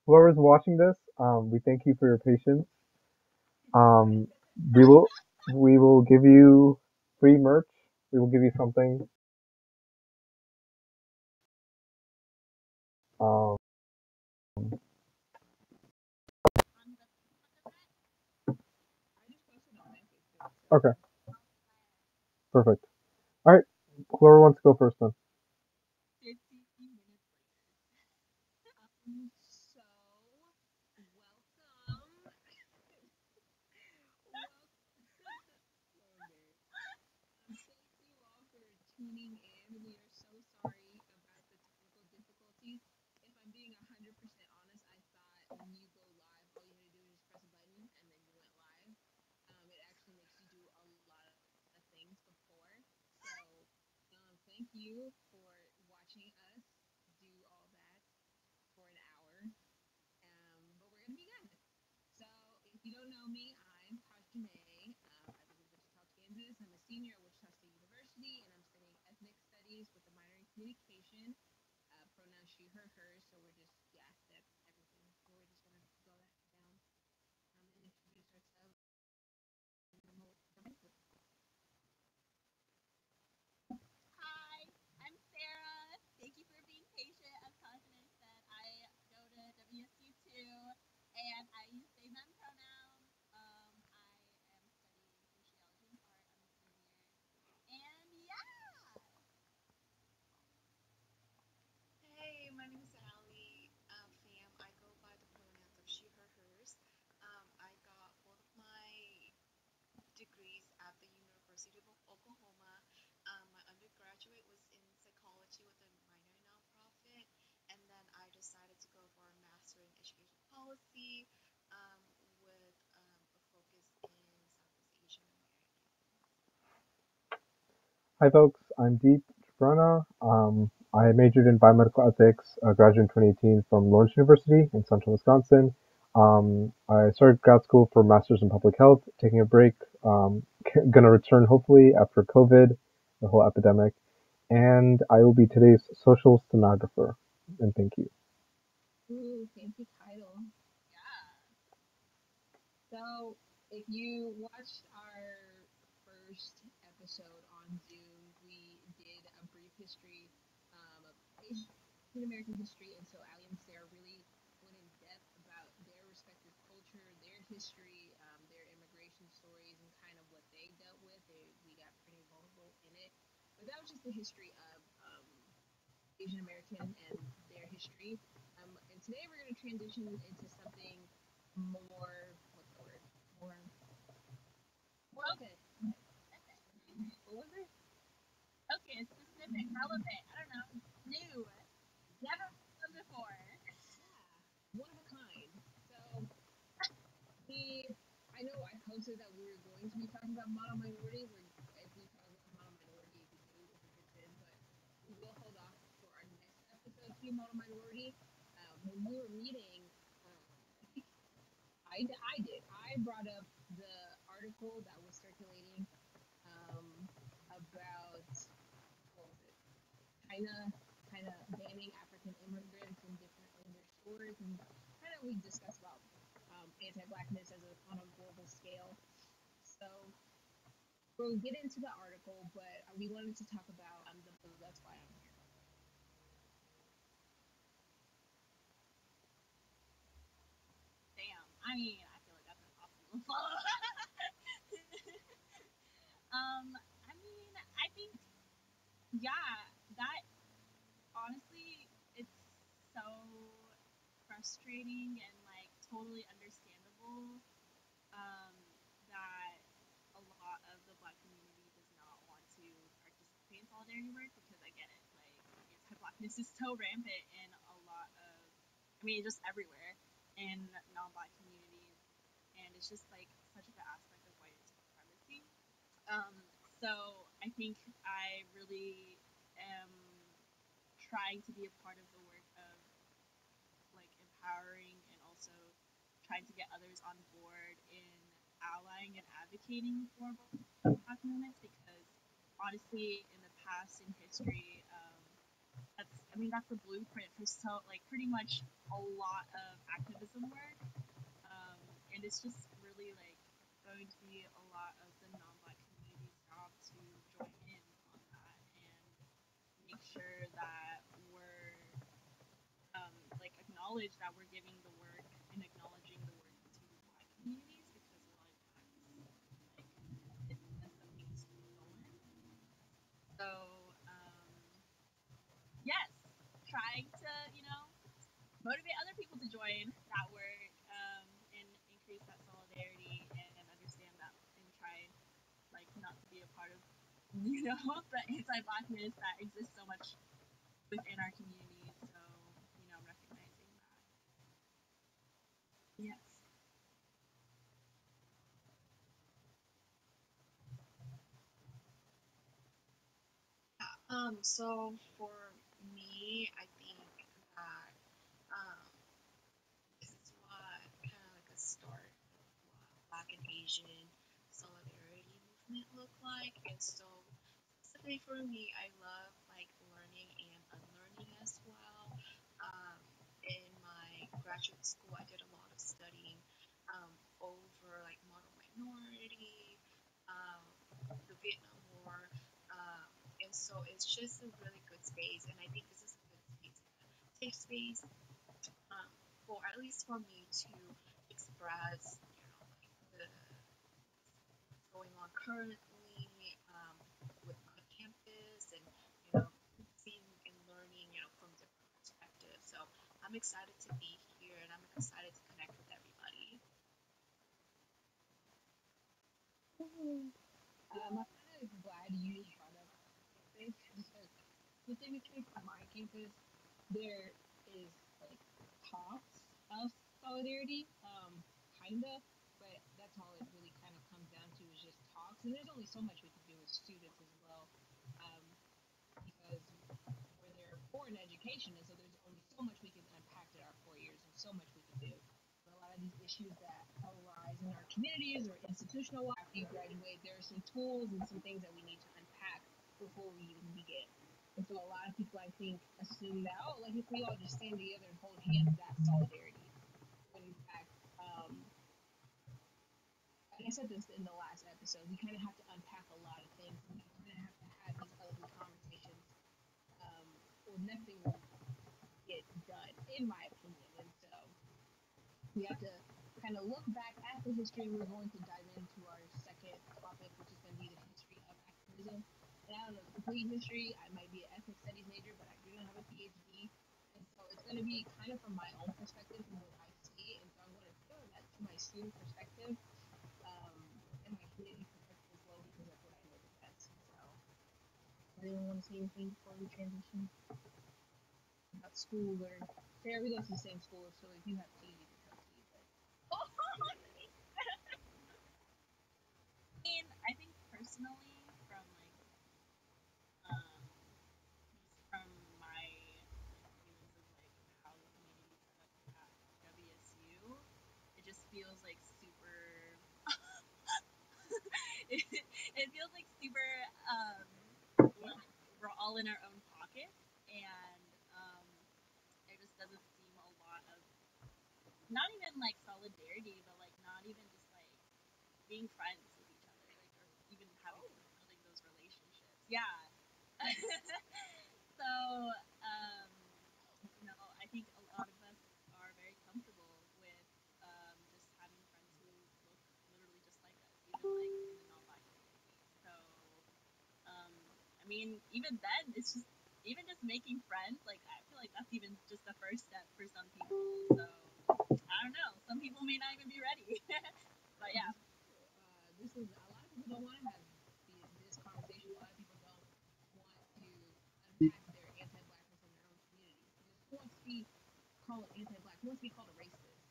whoever's watching this, we thank you for your patience. Um, we will we will give you free merch. We will give you something. Um, okay, perfect. All right, whoever wants to go first then. Hi folks, I'm Deep Brana. I majored in biomedical ethics, graduated in 2018 from Lawrence University in central Wisconsin. I started grad school for master's in public health, taking a break. Gonna return hopefully after COVID, the whole epidemic, and I will be today's social stenographer. And thank you. it's just really like going to be a lot of the non-black community's job to join in on that and make sure that we're like acknowledge that we're giving the work and acknowledging the work to black communities because a lot of times like it ends up being stolen. So yes, trying to motivate other people to join that work and increase that solidarity and understand that and try like not to be a part of the anti-blackness that exists so much within our communities. So recognizing that. Yes. So for me, I think that um, this is what kind of like a start of what Black and Asian solidarity movement look like. And so specifically for me, I love like learning and unlearning as well. Um, in my graduate school, I did a lot of studying over like model minority, um, the Vietnam War, um, and so it's just a really good space. And I think this is a good space, like a safe space, um, for at least for me to express, like what's going on currently, on campus, and seeing and learning, from different perspectives. So I'm excited to be here, and I'm excited to connect with everybody. I'm kind of glad you brought up campus because specifically for my campus, there is like talks of solidarity, kinda, but that's all it really kind of comes down to is just talks. And there's only so much we can do as students as well, um, because we're there for an education, and so there's only so much we can unpack in our 4 years, and so much we can do. But a lot of these issues that arise in our communities or institutional after you graduate, there are some tools and some things that we need to unpack before we even begin. And so a lot of people, I think, assume that, oh, like if we all just stand together and hold hands, that's solidarity. When in fact, like I said this in the last episode, we kind of have to unpack a lot of things, and we kind of have to have these ugly conversations, or nothing will get done, in my opinion. And so we have to kind of look back at the history. We're going to dive into our second topic, which is going to be the history of activism. And I don't know the complete history. I might be an ethnic studies major, but I do not have a PhD. And so it's going to be kind of from my own perspective, from what I see. And so I'm going to tailor that to my student perspective, um, and my community perspective as well, because that's what I know the best. So, does anyone want to say anything before we transition about school or Sarah? We go to the same school, so if you have tea, you can tell tea. But I think personally, from like just from my like feelings of like how the community set up at WSU, it just feels like super. it feels like super like we're all in our own pockets, and there just doesn't seem a lot of not even like solidarity, but like not even just like being friends with each other, like or even having building those relationships. Yeah. So, um, I think a lot of us are very comfortable with just having friends who look literally just like us, even like in the non-black community. So, um, I mean, even then, it's just even just making friends. Like, I feel like that's even just the first step for some people. So, I don't know. Some people may not even be ready. But no, yeah. this is true. This is a lot of people don't want to have this conversation. A lot of people don't want to unpack their anti-blackness in their own communities because who wants to be called anti-black? Who wants to be called a racist?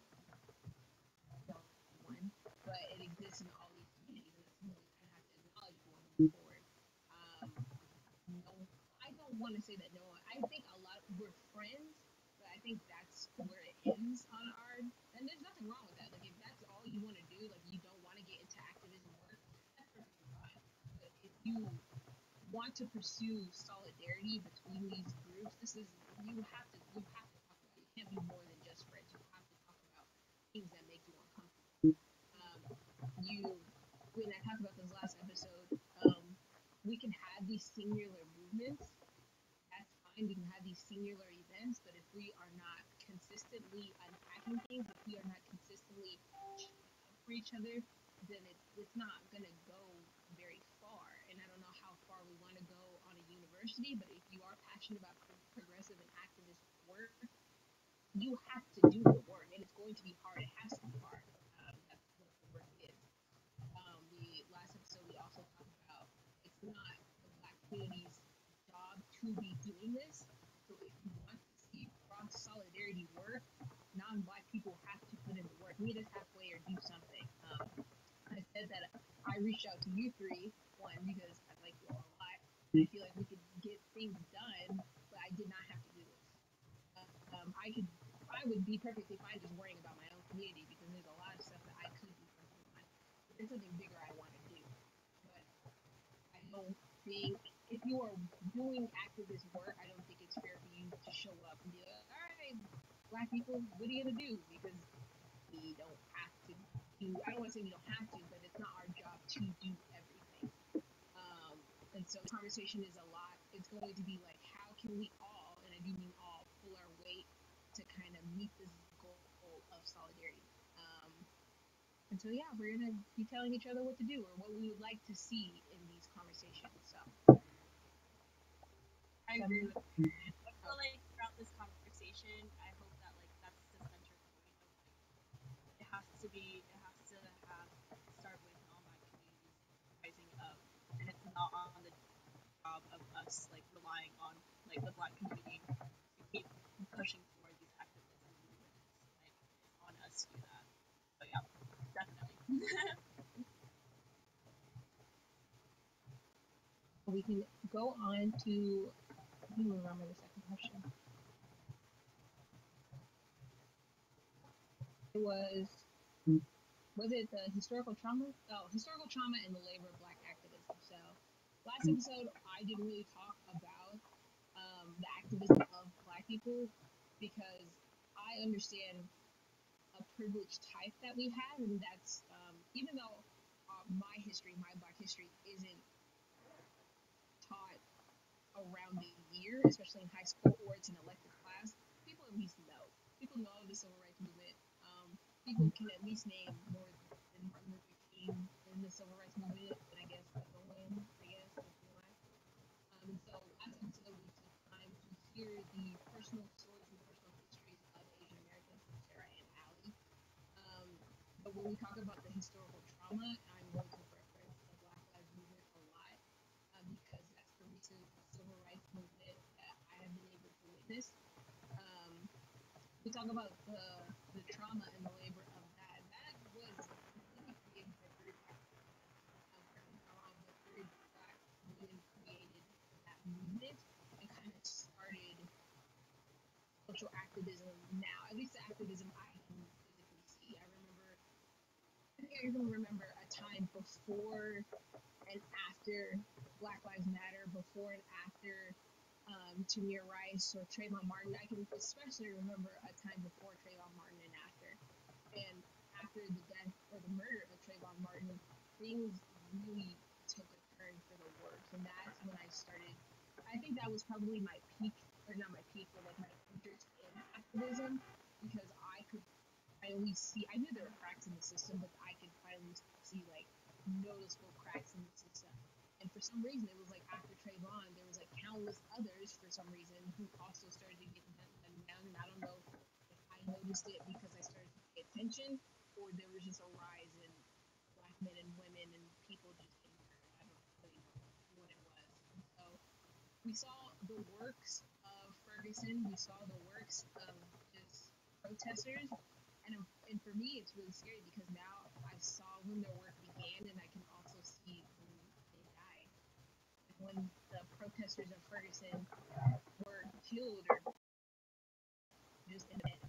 Don't one, but it exists in all these communities, and that's something we kind of have to acknowledge if we want to move forward. Um, no, I don't want to say that no one. I think a lot we're friends, but I think that's where it ends on our. And there's nothing wrong with that. Like if that's all you want to do, like you don't want to get into activism work, that's perfectly fine. But if you want to pursue solidarity between these groups, this is you have to talk about it. You can't be more than just friends. You have to talk about things that make you uncomfortable. when I talked about this last episode, we can have these singular movements. That's fine. We can have these singular events, but if we are not consistently unpacking things, if we are not consistently showing up for each other, then it's not gonna go very far. And I don't know how far we want to go on a university, but if you are passionate about progressive and activist work, you have to do the work, and it's going to be hard. It has to be hard. That's what the work is. The last episode we also talked about it's not the Black community's job to be doing this. So if you want to see cross solidarity work, non-Black people have to put in the work. Meet us halfway or do something. I said that I reached out to you three, one because I like you all a lot. I feel like we could get things done, but I did not have to do this. I would be perfectly fine just worrying about my own community because there's a lot of stuff that I could be working on. But there's something bigger I want to do. But I don't think if you are doing activist work, I don't think it's fair for you to show up and be like, all right, Black people, what are you gonna do? Because we don't have to do. I don't want to say we don't have to, but it's not our job to do everything. And so the conversation is a lot. It's going to be like, how can we all, and I do mean all, pull our weight to kind of meet this goal of solidarity. And so, yeah, we're going to be telling each other what to do or what we would like to see in these conversations. So, I agree with you. And I feel like throughout this conversation, I hope that like that's the center point of like it has to have start with non-Black communities rising up, and it's not on the job of us like relying on like the Black community to keep pushing for these activism movements. Like it's on us to do that. So yeah, definitely. we can go on to, let me remember the second question. It was it the historical trauma? Oh, historical trauma and the labor of Black activism. So, last episode, I didn't really talk about the activism of Black people because I understand a privileged type that we have, and that's even though my history, my Black history, isn't taught around the year, especially in high school, or it's an elective class, people at least know. People know the civil rights movement. People can at least name more than Martin Luther King in the civil rights movement, and I guess the win, I guess, if you want. And so last episode we took time to hear the personal stories and personal histories of Asian Americans from Sarah and Allie. Um, but when we talk about the historical trauma, I'm going to reference the Black Lives Movement a lot because that's the recent civil rights movement that I have been able to witness. We talk about the trauma and the labor of that. That was completely created by 3 Black women. Correct me if I'm wrong, but 3 Black women created that movement and kind of started social activism now, at least the activism I can physically see. I think I even remember a time before and after Black Lives Matter, before and after Tamir Rice or Trayvon Martin. I can especially remember a time before Trayvon Martin and after. And after the death or the murder of Trayvon Martin, things really took a turn for the worse. And that's when I started, I think that was probably my peak, or not my peak, but like my interest in activism because I could finally see, I knew there were cracks in the system, but I could finally see like noticeable cracks in the system. And for some reason, it was like after Trayvon, there was like countless others for some reason who also started to get done down. And I don't know if I noticed it because I started to pay attention, or there was just a rise in Black men and women and people just getting murdered. I don't really know what it was. And so we saw the works of Ferguson. We saw the works of just protesters. And for me, it's really scary because now I saw when their work began, and I can also see when they died. Like when the protesters of Ferguson were killed or just in bed.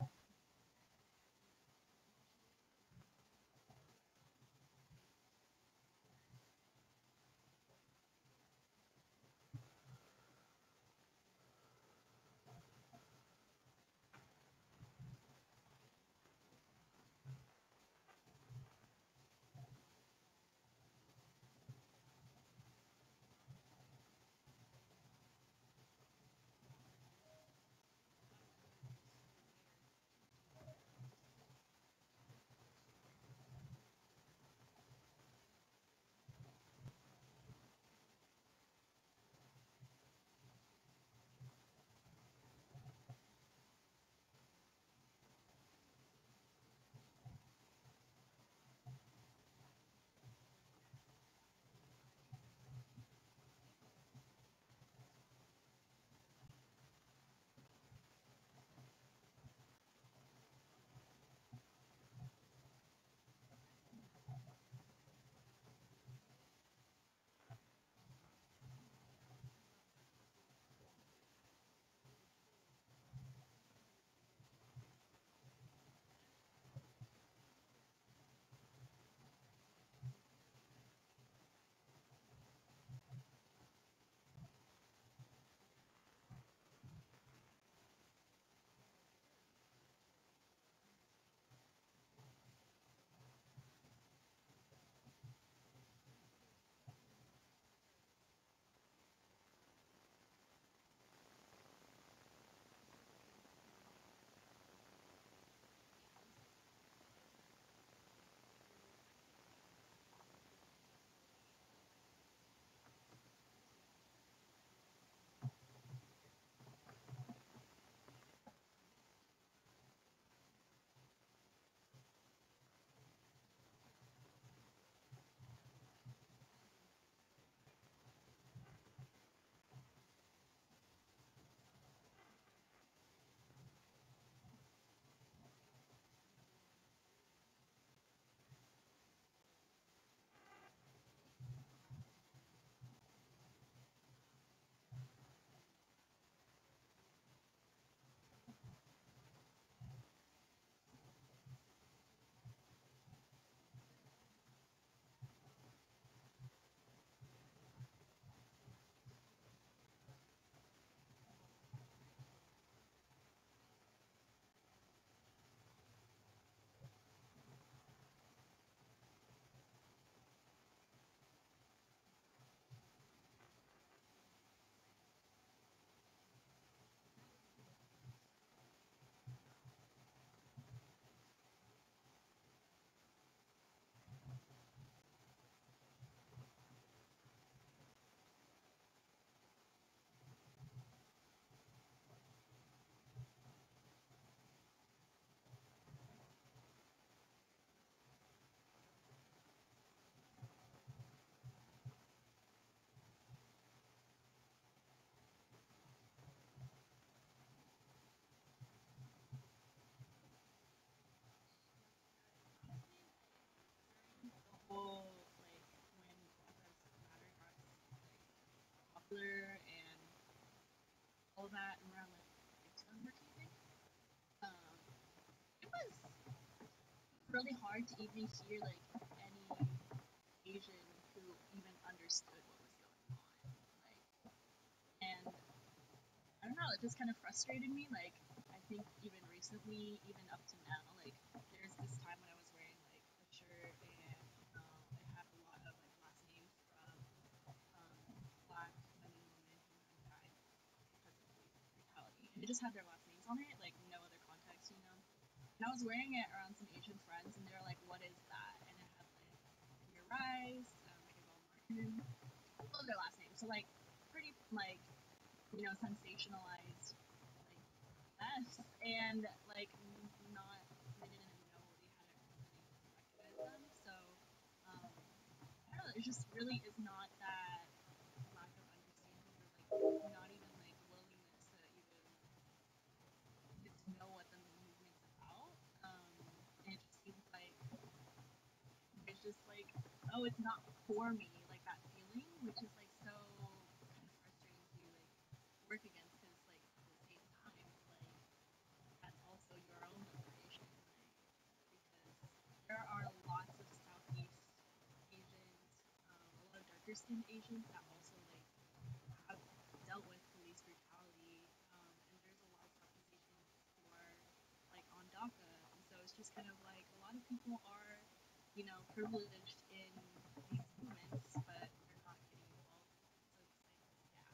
really hard to even hear like any Asian who even understood what was going on. Like, and I don't know, it just kind of frustrated me. Like, I think even recently, even up to now, like, there's this time when I was wearing like a shirt and it had a lot of like last names from black men and women who have died because of police brutality. And it just had their last names on it, like no other context, you know. And I was wearing it around some Asian friends, and they were like, "What is that?" And it had like Your Rise, Isabel Martin, all of their last names. So like pretty like sensationalized like mess, and like not they didn't know they hadn't really recognized them. So I don't know. It just really is not that lack of understanding or like not even like willingness to even get to know what the movement's about. And it just seems like there's just like, oh, it's not for me, like that feeling, which is like so kind of frustrating to like work against because like at the same time, like that's also your own liberation, like because there are lots of Southeast Asians, a lot of darker skinned Asians that also like have dealt with police brutality, and there's a lot of Southeast Asians who are like on DACA, and so it's just kind of like a lot of people are, privileged in these movements, but they're not getting involved. So it's like, yeah.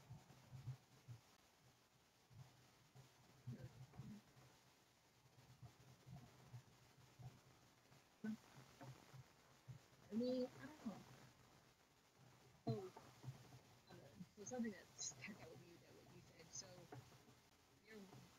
I mean, I don't know. So, so something that stuck out with you that what you said. So, there,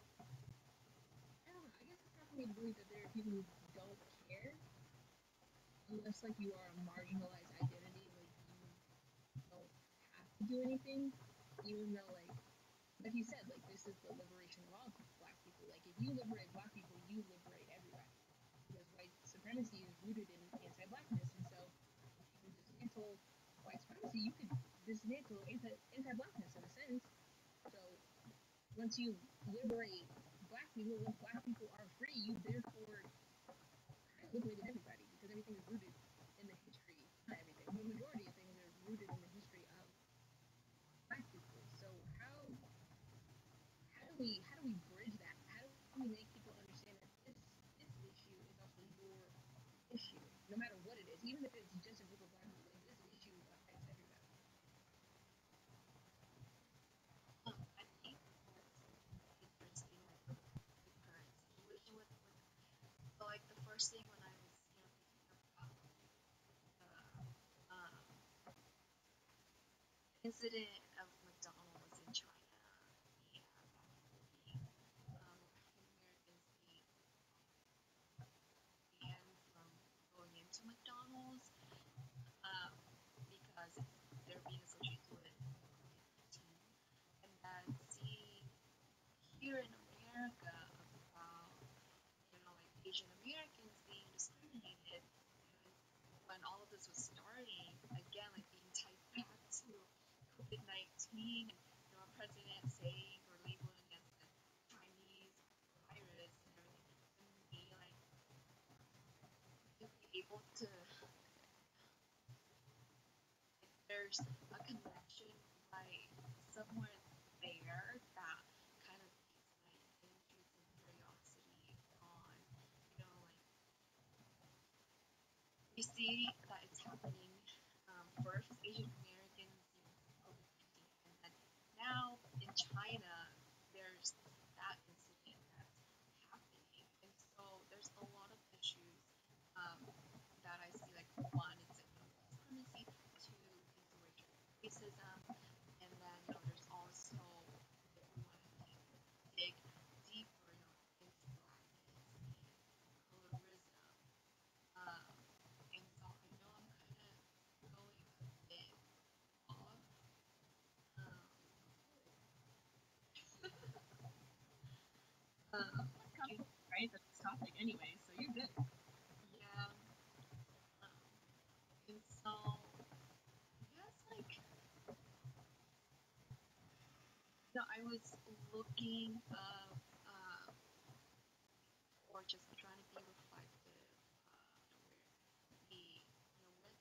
I don't know. I guess it's hard for me to believe that there are people who don't care unless like you are a marginalized identity. Like you don't have to do anything, even though like you said, like this is the liberation of all black people. Like if you liberate black people, you liberate everybody because white supremacy is rooted in anti-blackness, and so if you can dismantle white supremacy, you could dismantle anti-blackness in a sense. So once you liberate black people, once black people are free, you therefore kind of liberated everybody because everything is rooted in the history. Not everything, but the majority of things are rooted in the history of black people. So how do we bridge that? How do we make people understand that this issue is also your issue, no matter what it is, even if it's just a group of black people, like this issue affects everybody. I think what's interesting, like the current situation with so like the first thing when I was thinking about the incident of McDonald's in China and being African Americans being banned from going into McDonald's um, because they're being associated with COVID-19, and then seeing here in America about like Asian Americans being discriminated, and when all of this was starting, again like being tied back to COVID-19 and our president saying or labeling as the Chinese virus and everything, and me like being able to there's a connection like somewhere there that kind of piques my interest and curiosity on like we see that it's happening first with Asian Americans, COVID-19, and then now in China, there's that incident that's happening, and so there's a lot of issues um, that I see. Like one, it's like supremacy. Two, is racism, and then there's also if we want to dig deeper, into blackness and colorism. Um, and so I know I'm kind of going a bit off. Um, um, It's coming, right? That's this topic anyway, so you're good. yeah. Um, and so I guess like I was looking up or just trying to be reflective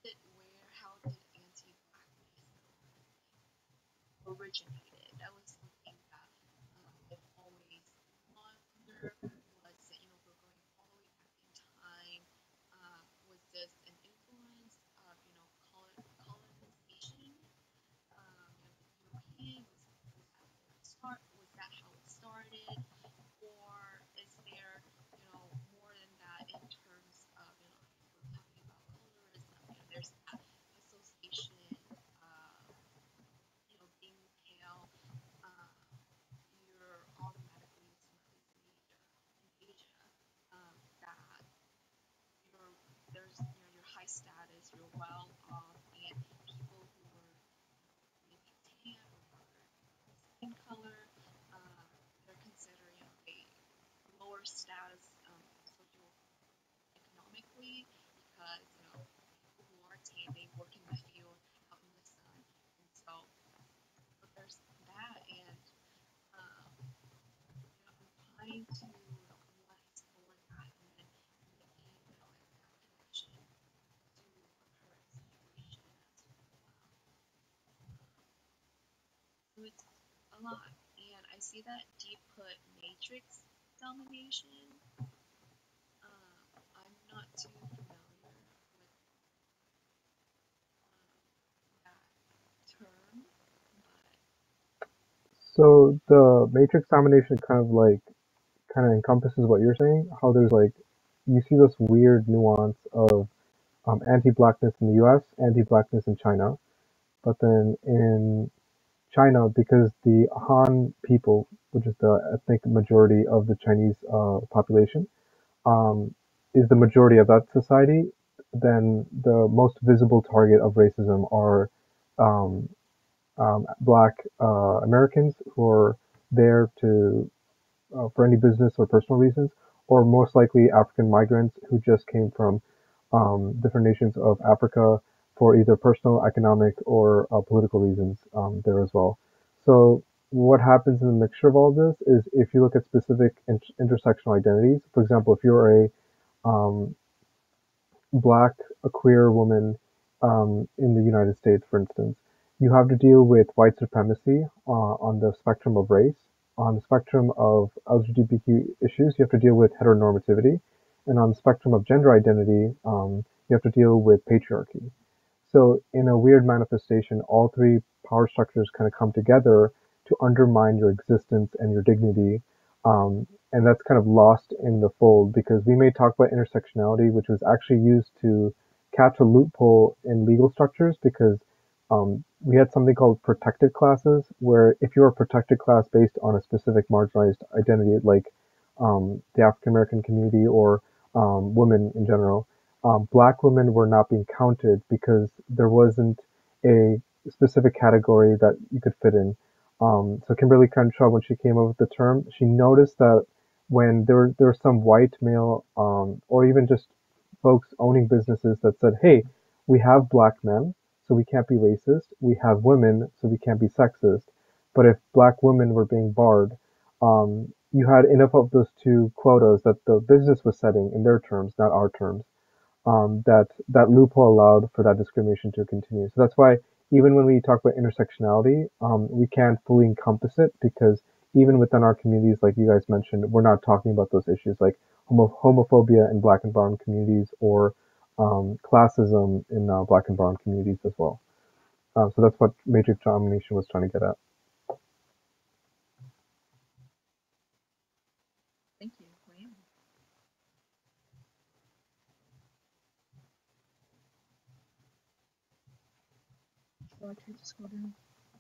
how did anti-blackness originated? That was something that I've always wondered. Was it, we're going all the way back in time? Was this an influence of, colonization? European? Was that how it started? Or is there, more than that in terms of, if we're talking about colorism, there's that association of, being pale, um, you're automatically associated in Asia, that you're, there's, your high status, you're well off, and people who were maybe tan or darker skin color, um, they're considered, a lower status socioeconomically because people who are tan they work in the field out in the sun, and so there's that, and I'm trying to want to explore that, and then making that connection to our current situation so it's a lot, and I see that deep put matrix domination. I'm not too familiar with that term, but So the matrix domination kind of encompasses what you're saying. How there's like you see this weird nuance of anti-blackness in the U.S., anti-blackness in China, but then in China, because the Han people, which is the ethnic majority of the Chinese population, um, is the majority of that society, then the most visible target of racism are um, Black Americans who are there to for any business or personal reasons, or most likely African migrants who just came from different nations of Africa for either personal, economic, or political reasons there as well. So what happens in the mixture of all of this is if you look at specific intersectional identities, for example, if you're a um, black, a queer woman in the United States, for instance, you have to deal with white supremacy on the spectrum of race. On the spectrum of LGBTQ issues, you have to deal with heteronormativity. And on the spectrum of gender identity, you have to deal with patriarchy. So in a weird manifestation, all three power structures kind of come together to undermine your existence and your dignity. And that's kind of lost in the fold because we may talk about intersectionality, which was actually used to catch a loophole in legal structures because we had something called protected classes, where if you're a protected class based on a specific marginalized identity, like the African American community or women in general, black women were not being counted because there wasn't a specific category that you could fit in. So Kimberly Crenshaw, when she came up with the term, she noticed that when there were some white male or even just folks owning businesses that said, "Hey, we have black men, so we can't be racist. We have women, so we can't be sexist." But if black women were being barred, you had enough of those two quotas that the business was setting in their terms, not our terms, that loophole allowed for that discrimination to continue. So that's why even when we talk about intersectionality, we can't fully encompass it because even within our communities, like you guys mentioned, we're not talking about those issues like homophobia in Black and Brown communities or classism in Black and Brown communities as well. So that's what Matrix Domination was trying to get at. Thank you. Wow. So I tried to scroll down.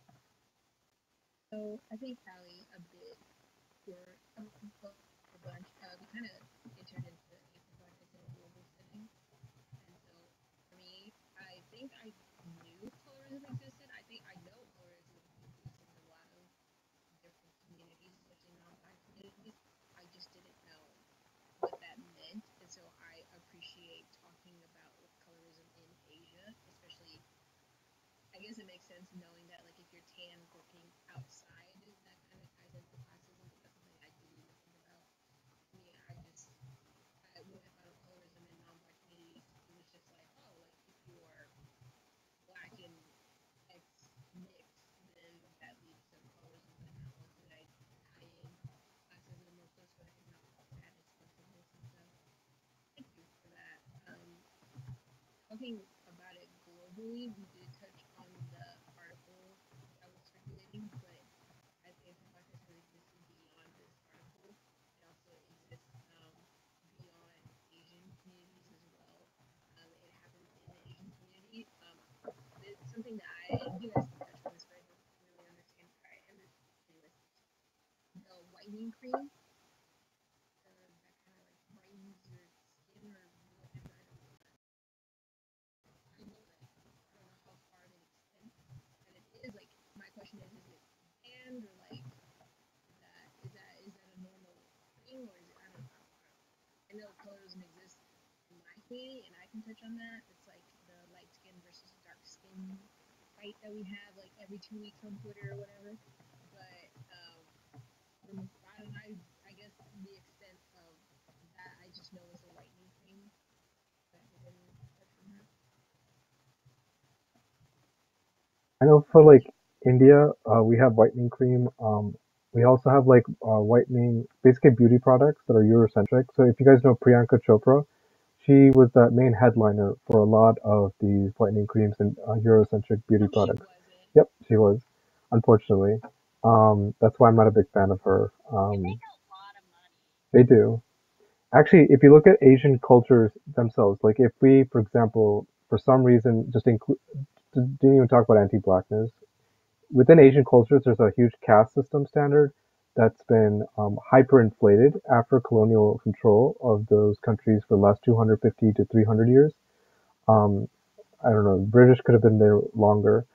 So I think Allie a bit for a bunch. We kind of entered into anti-blackness in a global setting, and so for me, I think I knew colorism existed. I think I know colorism exists in a lot of different communities, especially non-black communities. I just didn't know what that meant, and so I appreciate talking about colorism in Asia, especially I guess it makes sense knowing that like if you're tan working outside, that kind of ties into classism. But that's something I didn't even think about. To me, when I thought of colorism in non-black communities, it was just like, oh, like if you're thinking about it globally, we did touch on the article that was circulating, but as anti-black has existed beyond this article, it also exists beyond Asian communities as well. It happens in the Asian community. It's something that you guys can touch on this, but I don't really understand. Anyways, the whitening cream that kind of like brightens your skin or whatever. I know that. I don't know how far of an extent that it is. Like my question is it banned or like is that a normal thing or is it? I know colorism exists in my community, and I can touch on that. It's like the light skin versus dark skin fight that we have like every 2 weeks on Twitter or whatever. But I don't know. I guess the extent of that I just know is a whitening cream. But I didn't touch on that. I know for like India, we have whitening cream. We also have like whitening, basically beauty products that are Eurocentric. So if you guys know Priyanka Chopra, she was the main headliner for a lot of these whitening creams and Eurocentric beauty No, she products. wasn't. Yep, she was, unfortunately. That's why I'm not a big fan of her. They make a lot of money. They do. Actually, if you look at Asian cultures themselves, like if we, for example, for some reason, just include, didn't even talk about anti-blackness. Within Asian cultures, there's a huge caste system standard that's been hyperinflated after colonial control of those countries for the last 250 to 300 years. Um, I don't know, British could have been there longer.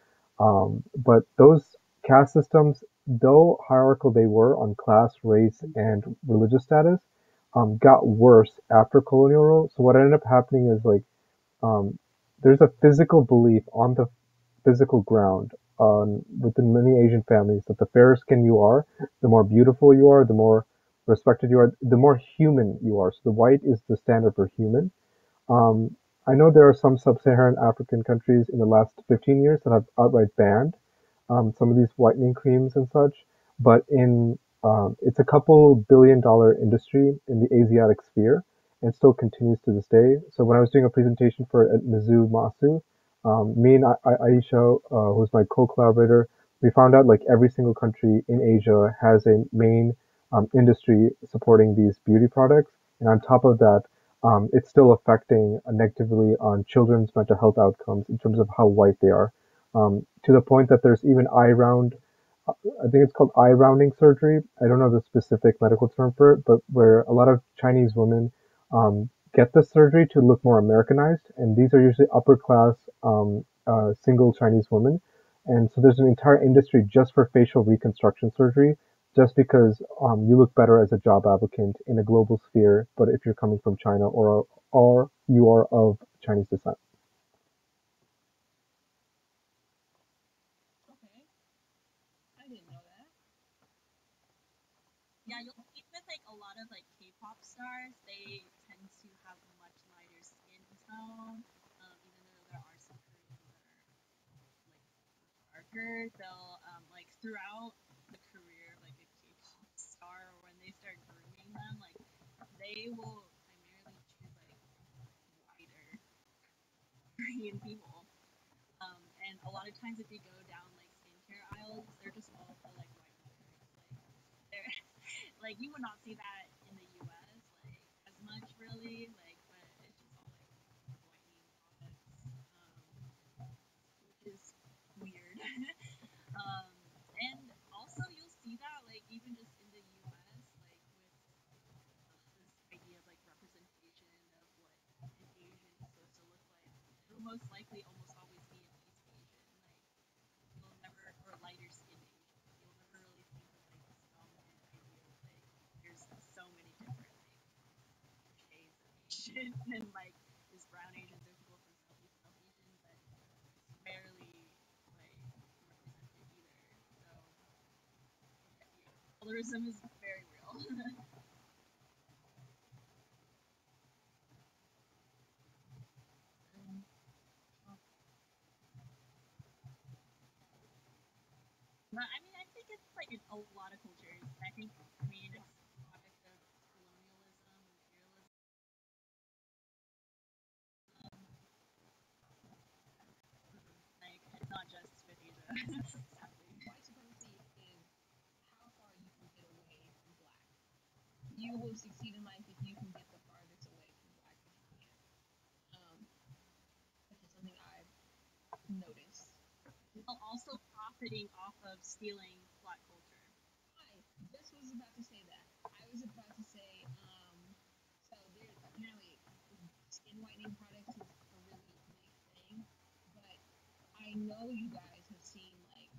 But those caste systems, though hierarchical they were on class, race, and religious status, got worse after colonial rule. So what ended up happening is like um, there's a physical belief on the physical ground within many Asian families that the fairer skin you are, the more beautiful you are, the more respected you are, the more human you are. So the white is the standard for human. Um, I know there are some sub-Saharan African countries in the last 15 years that have outright banned some of these whitening creams and such, but in it's a couple $1 billion industry in the Asiatic sphere and still continues to this day. So when I was doing a presentation for at Mizzou Masu, me and Aisha, who's my co-collaborator, we found out like every single country in Asia has a main industry supporting these beauty products, and on top of that, it's still affecting negatively on children's mental health outcomes in terms of how white they are, to the point that there's even eye round. I think it's called eye rounding surgery. I don't know the specific medical term for it, but where a lot of Chinese women get the surgery to look more Americanized, and these are usually upper class single Chinese women. And so there's an entire industry just for facial reconstruction surgery, just because you look better as a job applicant in a global sphere, but if you're coming from China or you are of Chinese descent. Okay, I didn't know that. Yeah, you'll see with like a lot of like K-pop stars, they tend to have much lighter skin tone. Even though there are some Koreans that are like much darker, they'll like throughout the career of like a K-pop star, or when they start grooming them, like they will primarily choose like whiter Korean people. And a lot of times if you go down like skincare aisles, they're just all for like white products. They're like you would not see that in the U.S. like as much really, like but it's just all like whitening products, which is weird. um, and also you'll see that like even just in the U.S. like with this idea of like representation of what an Asian is supposed to look like, it'll most likely almost always be an East Asian. Like you'll never or lighter skinned Asian. You'll never really think of like this dominant idea of like there's so many different like shades of Asian and like there's brown Asians, there's people from South Asian, but it's rarely like represented either. So yeah, colorism is very real. But I mean, I think it's like in a lot of cultures. I think, I mean, it's a product of colonialism, imperialism. sadly. White supremacy is how far you can get away from black. You will succeed in life if you can get the farthest away from black as you can. Um, that's just something I've noticed. While also profiting off of stealing black culture. I just was about to say that. I was about to say, so there apparently skin whitening products is a really big thing, but I know you guys have seen like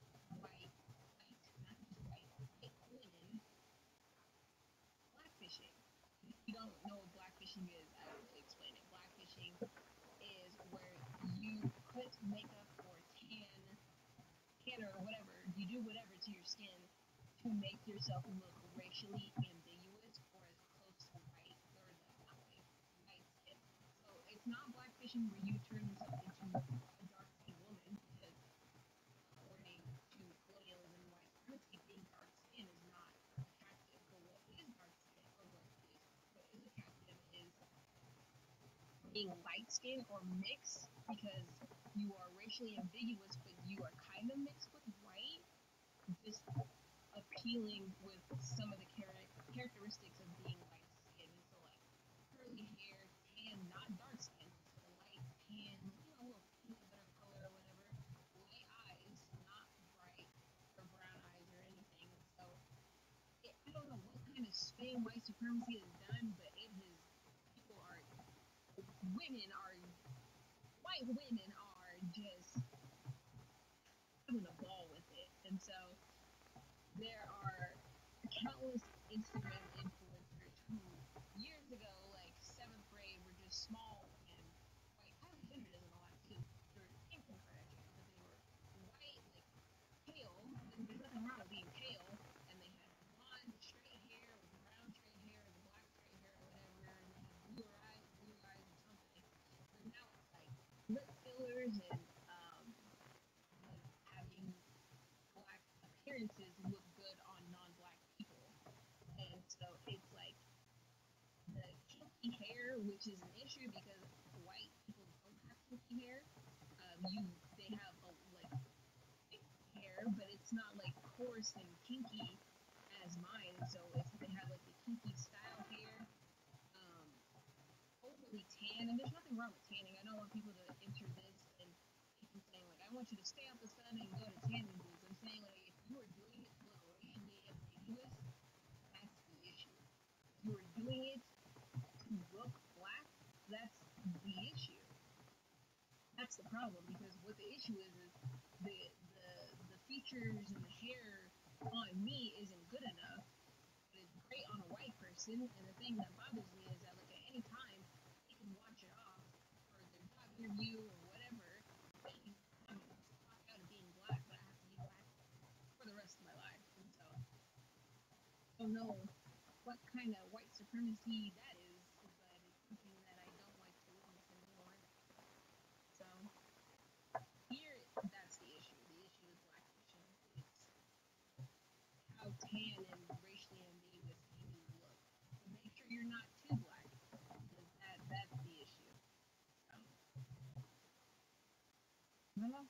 not just white women blackfishing. If you don't know what blackfishing is, I will explain it. Blackfishing is where you put makeup or tanner or whatever, you do whatever to your skin to make yourself look racially ambiguous or as close to white or like not white, white skin. So it's not blackfishing where you turn yourself into a dark skinned woman because according to colonialism and white supremacy, being dark skinned is not attractive. But what is dark skin or what is attractive is being light skinned or mixed because you are racially ambiguous but you are kind of mixed with white, just appealing with some of the characteristics of being light skinned. And so like curly hair, tan, not dark skin, so light tan, a little peanut butter color or whatever. Light eyes, not bright or brown eyes or anything. So I don't know what kind of spin white supremacy has done, but it has people are women are white women are just having a ball with it. And so there are countless Instagram influencers who years ago, like seventh grade, were just small and white. Kylie Jenner does it a lot too. And Kim Kardashian, but they were white, like pale. And there's nothing wrong with being pale. And they had blonde straight hair, or the brown straight hair, or the black straight hair, or whatever. And they had blue eyes, or something. But now it's like lip fillers and like having black appearances look good on non-black people. And so it's like the kinky hair, which is an issue because white people don't have kinky hair. They have a like thick hair, but it's not like coarse and kinky as mine. And so it's they have like the kinky style hair, um, overly tan, and there's nothing wrong with tanning. I don't want people to enter this and think I'm saying like I want you to stay out the sun and go to tanning booths. I'm saying like if you are doing it to look racially ambiguous, that's the issue. If you are doing it to look black, that's the issue. That's the problem because what the issue is the features and the hair on me isn't good enough, but it's great on a white person. And the thing that bothers me is that like at any time they can wash it off for their job interview or whatever, and clock out of being black, but I have to be black for the rest of my life. And so I don't know what kind of white supremacy that is, but it's something that I don't like to witness anymore. So here, that's the issue. The issue with blackfishing. It's how tan and racially ambiguous can you look, but make sure you're not too black because that's the issue. So I don't know.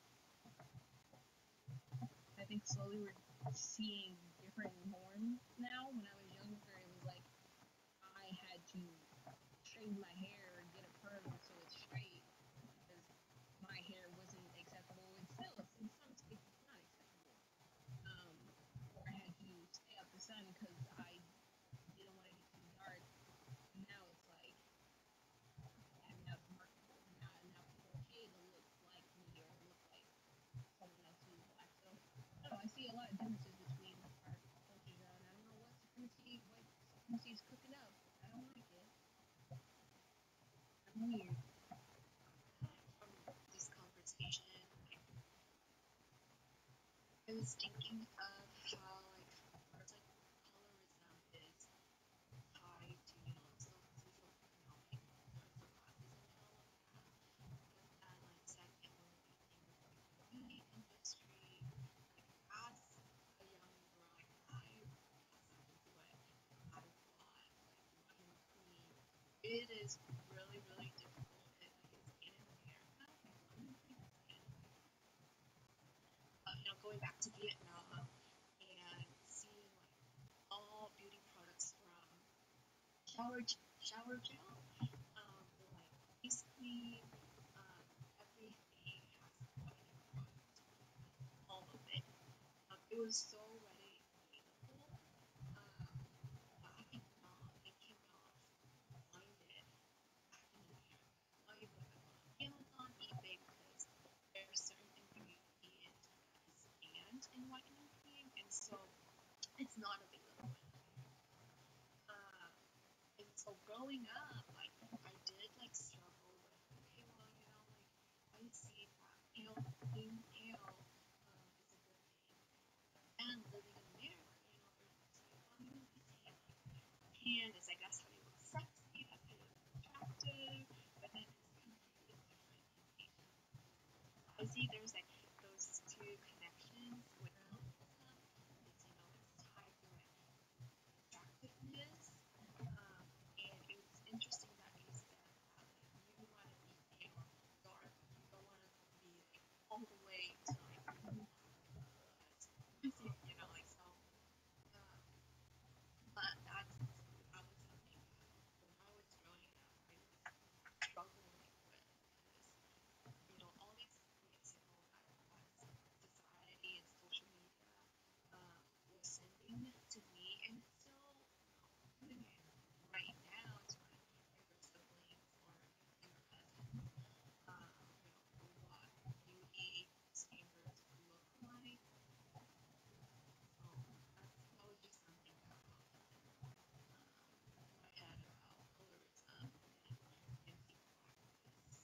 I think slowly we're seeing different norms now. When I was younger, it was like I had to straighten my hair or get a perm so it's straight because my hair wasn't acceptable. It's still in some states it's not acceptable. Or I had to stay out the sun because I didn't want to get too dark. Now it's like now it's marketable. Now people are okay to look like me or look like someone else who's black. So I don't know. I see a lot of differences between our cultures now, and I don't know what white supremacy is cooking up. I don't like it. I'm weird. From this conversation, I was thinking of how like parts like colorism is tied to social economic sorts of classes and all of that. With that like second, when we think of like the beauty industry, like as a young girl, like I have something to what I want, like modern queen. It is really really difficult, and I can see it in America, like London, I can see it in like going back to Vietnam and seeing like all beauty products from shower gel, like face cream, um, everything has whitening product, all of it. It was so readily available, um, but I cannot find it back in America. Not even if I go on Amazon, eBay, because there are certain ingredients that is banned in whitening cream, and so it's not available in America. Um, and so growing up, like I did like struggle with okay, well, like I see that being pale is a good thing, and living in America, everyone's like, oh, you see, like tan is like that's how you look sexy, that's how you look attractive, but then it's completely different in Asia. I see there's like those two connections with colorism. It's tied to like attractiveness. And it was interesting that you said that like you want to be dark, you don't want to be like all the way to like like so. Um, but that was something that when I was growing up, I was struggling with because all these signals that society and social media was sending to me, and it's still doing it right now to like younger siblings or younger cousins. What beauty standards look like. So that was just something that popped up in my head about colorism and being blackness.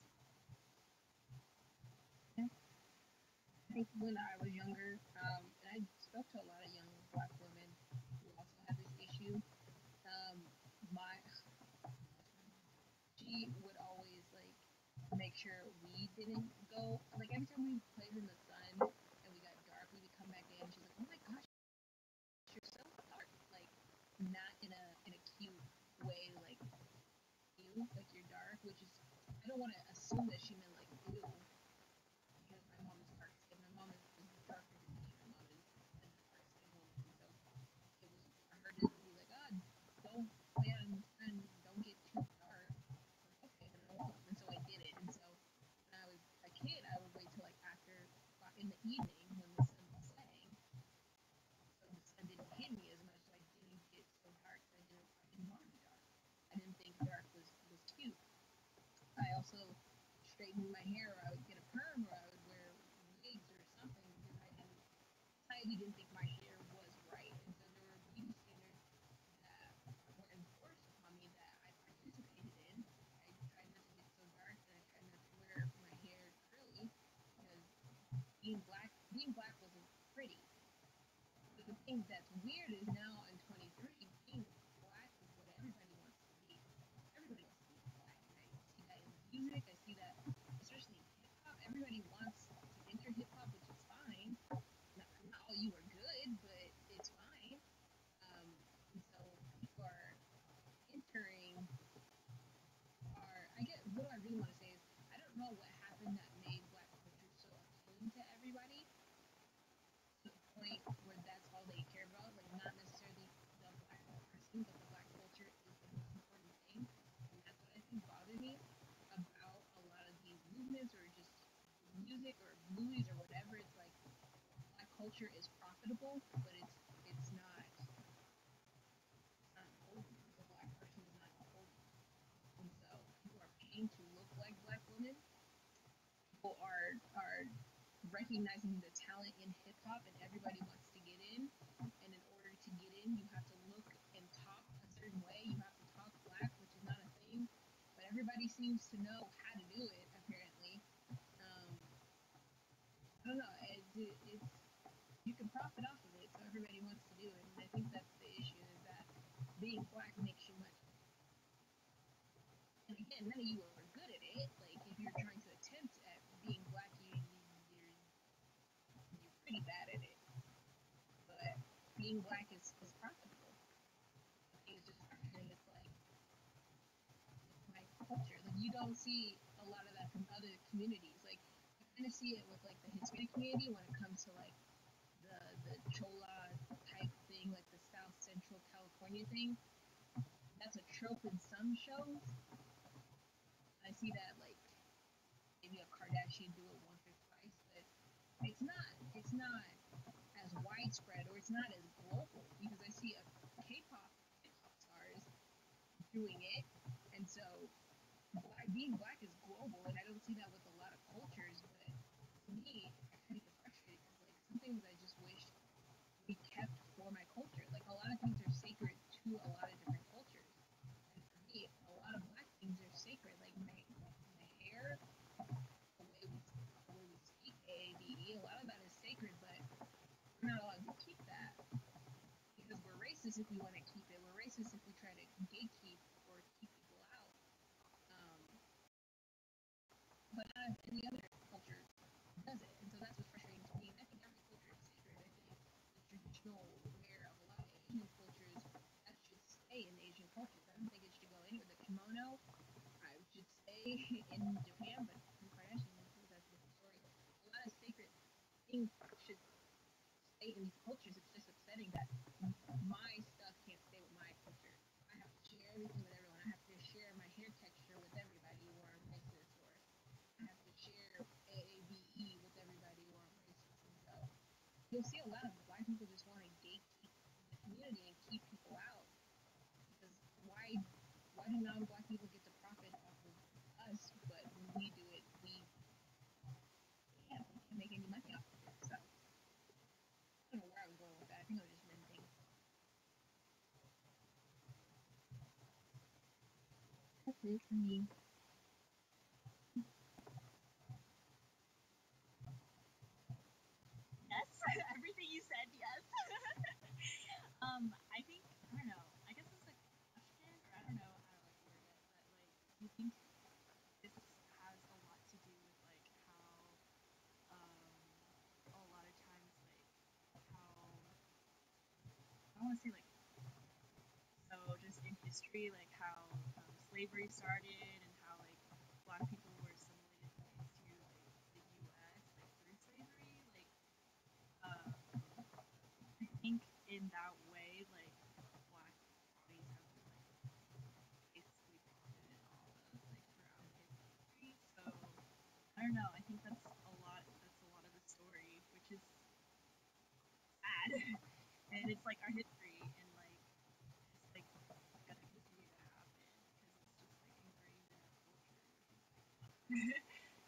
I think when I was younger, and I spoke to a lot of young black women who also had this issue. My She would always like make sure we didn't go like every time we played in the sun and we got dark, we would come back in. And she's like, "Oh my gosh, you're so dark!" Like not in a cute way, like you, like you're dark, which is I don't want to assume that she meant like ew because my mom is dark skinned. My mom is darker than me. My mom is a dark skinned woman, so it was for her to be like, "Oh, don't play out in the sun, don't get too dark." Like, okay, then I won't. And so I did it. And so when I was a kid, I would wait till like after in the evening when the sun was setting, so the sun didn't hit me as much, so I didn't get so dark. I didn't want to be dark. I didn't think dark was cute. I also straightened my hair, or I would get a perm, or I would wear wigs or something because society didn't think my hair was right, and so there were beauty standards that were enforced upon me that I participated in. I tried not to get so dark, and I tried not to wear my hair curly because being black wasn't pretty. But the thing that's weird is now in 23, being black is what everybody wants to be. Everybody wants to be black, and I see that in music. I see that especially in hip hop. Everybody wants to enter hip hop, which is fine. Not all you are good, but it's fine. And so people are entering I get what I really want to say is I don't know what happened that made black culture so appealing to everybody to the point where that's all they care about. Like not necessarily the black person, but the black culture is the most important thing. And that's what I think bothered me about a lot of these movements or just music or movies or whatever. It's like black culture is profitable, but it's not important. The black person is not important. And so people are paying to look like black women. People are recognizing the talent in hip hop, and everybody wants to get in. And in order to get in, you have to look and talk a certain way. You have to talk black, which is not a thing, but everybody seems to know how to do it. Apparently, I don't know. It's you can profit off of it, so everybody wants to do it. And I think that's the issue is that being black makes you money. And again, none of you are good at it. Like if you're trying to attempt at being black, you're pretty bad at it. But being black is profitable. I think it's just frustrating. It's like my culture. Like you don't see a lot of that from other communities. Like you kind of see it with like the Hispanic community when it comes to like the Chola type thing, like the South Central California thing. That's a trope in some shows. I see that like maybe a Kardashian do it once or twice, but it's not as widespread or it's not as global because I see a K-pop stars doing it, and so being black is global, and I don't see that with a lot of cultures. But to me, I kind of get frustrated because like some things I just wish we kept for my culture. Like a lot of things are sacred to a lot of different cultures, and for me, a lot of black things are sacred. Like my hair, the way we speak, AAVE, a lot of that is sacred, but we're not allowed to keep that because we're racist if we want to keep it. We're racist if we try to gatekeep or keep people out. But not any other culture does it, and so that's what's frustrating to me. And I think every culture is sacred. I think the traditional wear of a lot of Asian cultures that should stay in Asian cultures. I don't think it should go anywhere. The kimono, I should stay in Japan, but the Kardashians, that's a different story. A lot of sacred things should stay in these cultures. It's just upsetting that my stuff can't stay with my culture. I have to share everything with everyone. I have to share my hair texture with everybody who are racist, or I have to share AAVE with everybody who are racist. And so you'll see a lot of black people just want to gatekeep the community and keep people out because why do non-black people get to profit off of us, but when we do it, we can't make any money off of it. So I don't know where I was going with that. I think I was just venting. That's it for me. Yes, everything you said, yes. I think I don't know. I guess it's a question, or I don't know how to like word it, but like, do you think this has a lot to do with like how a lot of times like how I want to say like so just in history like how slavery started and how like black people were assimilated into like the U.S. like through slavery like um, I think in that way like black bodies have been like basically profited off of like throughout history. So I don't know. I think that's a lot. That's a lot of the story, which is sad, and it's like our history, and like it's like gonna continue to happen because it's just like ingrained in our culture, which is like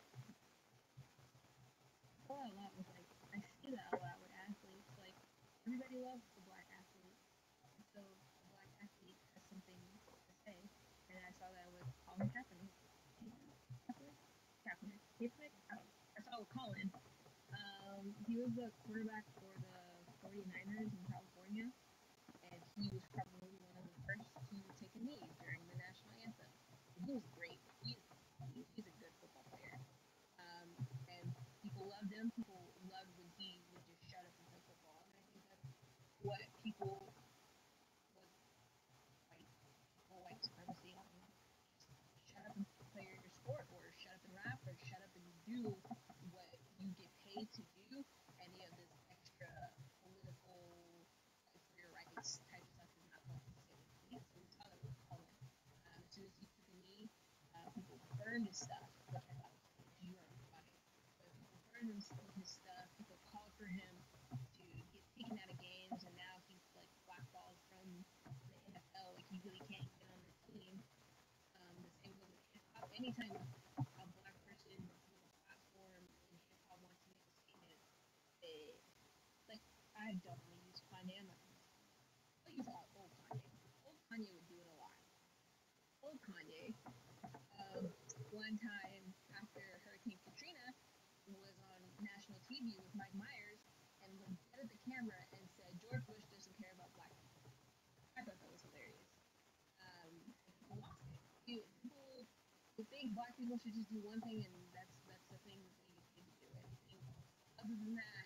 A lot with like I see that a lot with athletes. Like everybody loves the black athlete, and so the black athlete has something to say. And I saw that with Colin Kaepernick. Kaepernick, Kaepernick, Kaepernick. I don't know. I saw it with Colin. He was the quarterback for the 49ers in California, and he was probably one of the first to take a knee during the national anthem. And he was great. He's a good football player. Um, and people loved him. People loved when he would just shut up and play football. And I think that's what people was white white supremacy. I don't know. Just shut up and play your sport, or shut up and rap, or shut up and do what you get paid to do. Any of this extra political fight for your rights type stuff is not going to sit with me. And so we saw that with Colin. As soon as he took a knee, people burned his stuff, which I thought was funny because you weren't about it. But people burned his stuff. People called for him to get taken out of games, and now he's like blackballed from the NFL. Like he really can't get on the team. The same goes with hip hop. Anytime a black person with a platform in hip hop wants to make a statement, they like I don't want to use Kanye. I'm not going to use Kanye. I'll use old Kanye. Old Kanye would do it a lot. Old Kanye, one time after Hurricane Katrina, was on national TV with Mike Myers and looked dead at the camera and said George Bush doesn't care about black people. I thought that was hilarious. And people lost it. People who think black people should just do one thing and that's the thing that they get to do. Anything other than that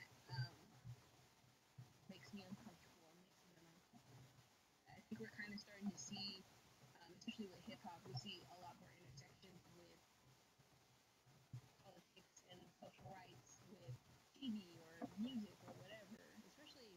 makes me uncomfortable. Makes me uncomfortable. I think we're kind of starting to see, especially with hip hop, we see a lot more intersections with politics and social rights with TV or music or whatever. Especially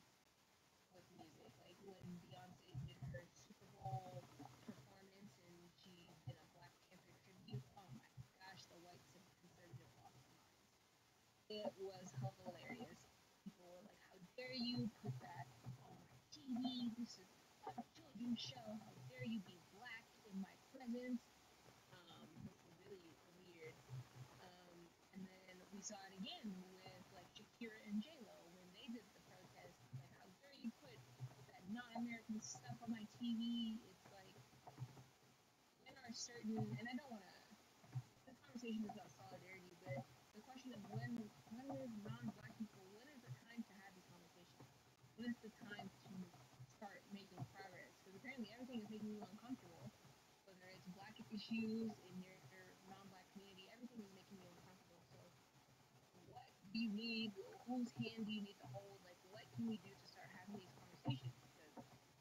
it was hilarious. People were like, "How dare you put that on my TV? This is a children's show. How dare you be black in my presence?" This is really weird. And then we saw it again with like Shakira and J Lo when they did the protest. It's like, how dare you put that non-American stuff on my TV? It's like when are certain, and I don't want to. This conversation is about solidarity, but the question is when is non-black people? When is the time to have these conversations? When is the time to start making progress? Because apparently everything is making you uncomfortable. Whether it's black issues in your non-black community, everything is making you uncomfortable. So what do you need? Whose hand do you need to hold? Like, what can we do to start having these conversations? Because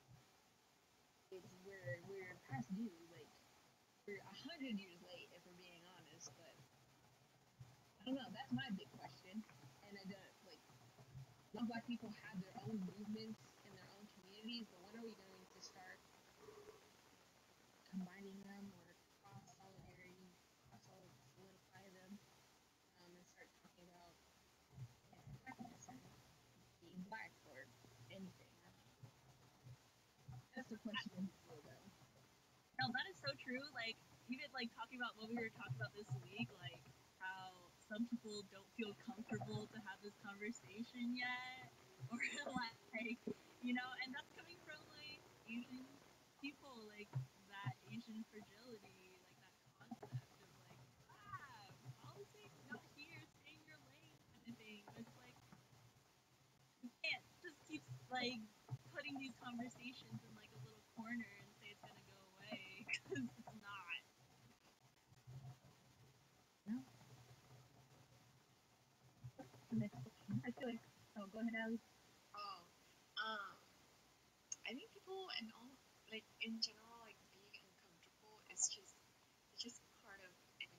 we're past due. Like, we're 100 years late if we're being honest. But I don't know. That's my big question. And I don't like. Non-black people have their own movements in their own communities, but when are we going to start combining them or cross solidarity, cross solidify them, and start talking about blackness and being black or anything? I don't know. That's the question in the though. No, that is so true. Like even like talking about what we were talking about this week, like how some people don't feel comfortable to have this conversation yet, or like and that's coming from like Asian people, like that Asian fragility, like that concept of like politics not here, stay in your lane kind of thing. But it's like you can't just keep like putting these conversations in like a little corner and say it's gonna go away because it's not. No. The next question. I feel like. Oh, go ahead, Ali. Oh, um, I think people and all like in general, like being uncomfortable is just part of any.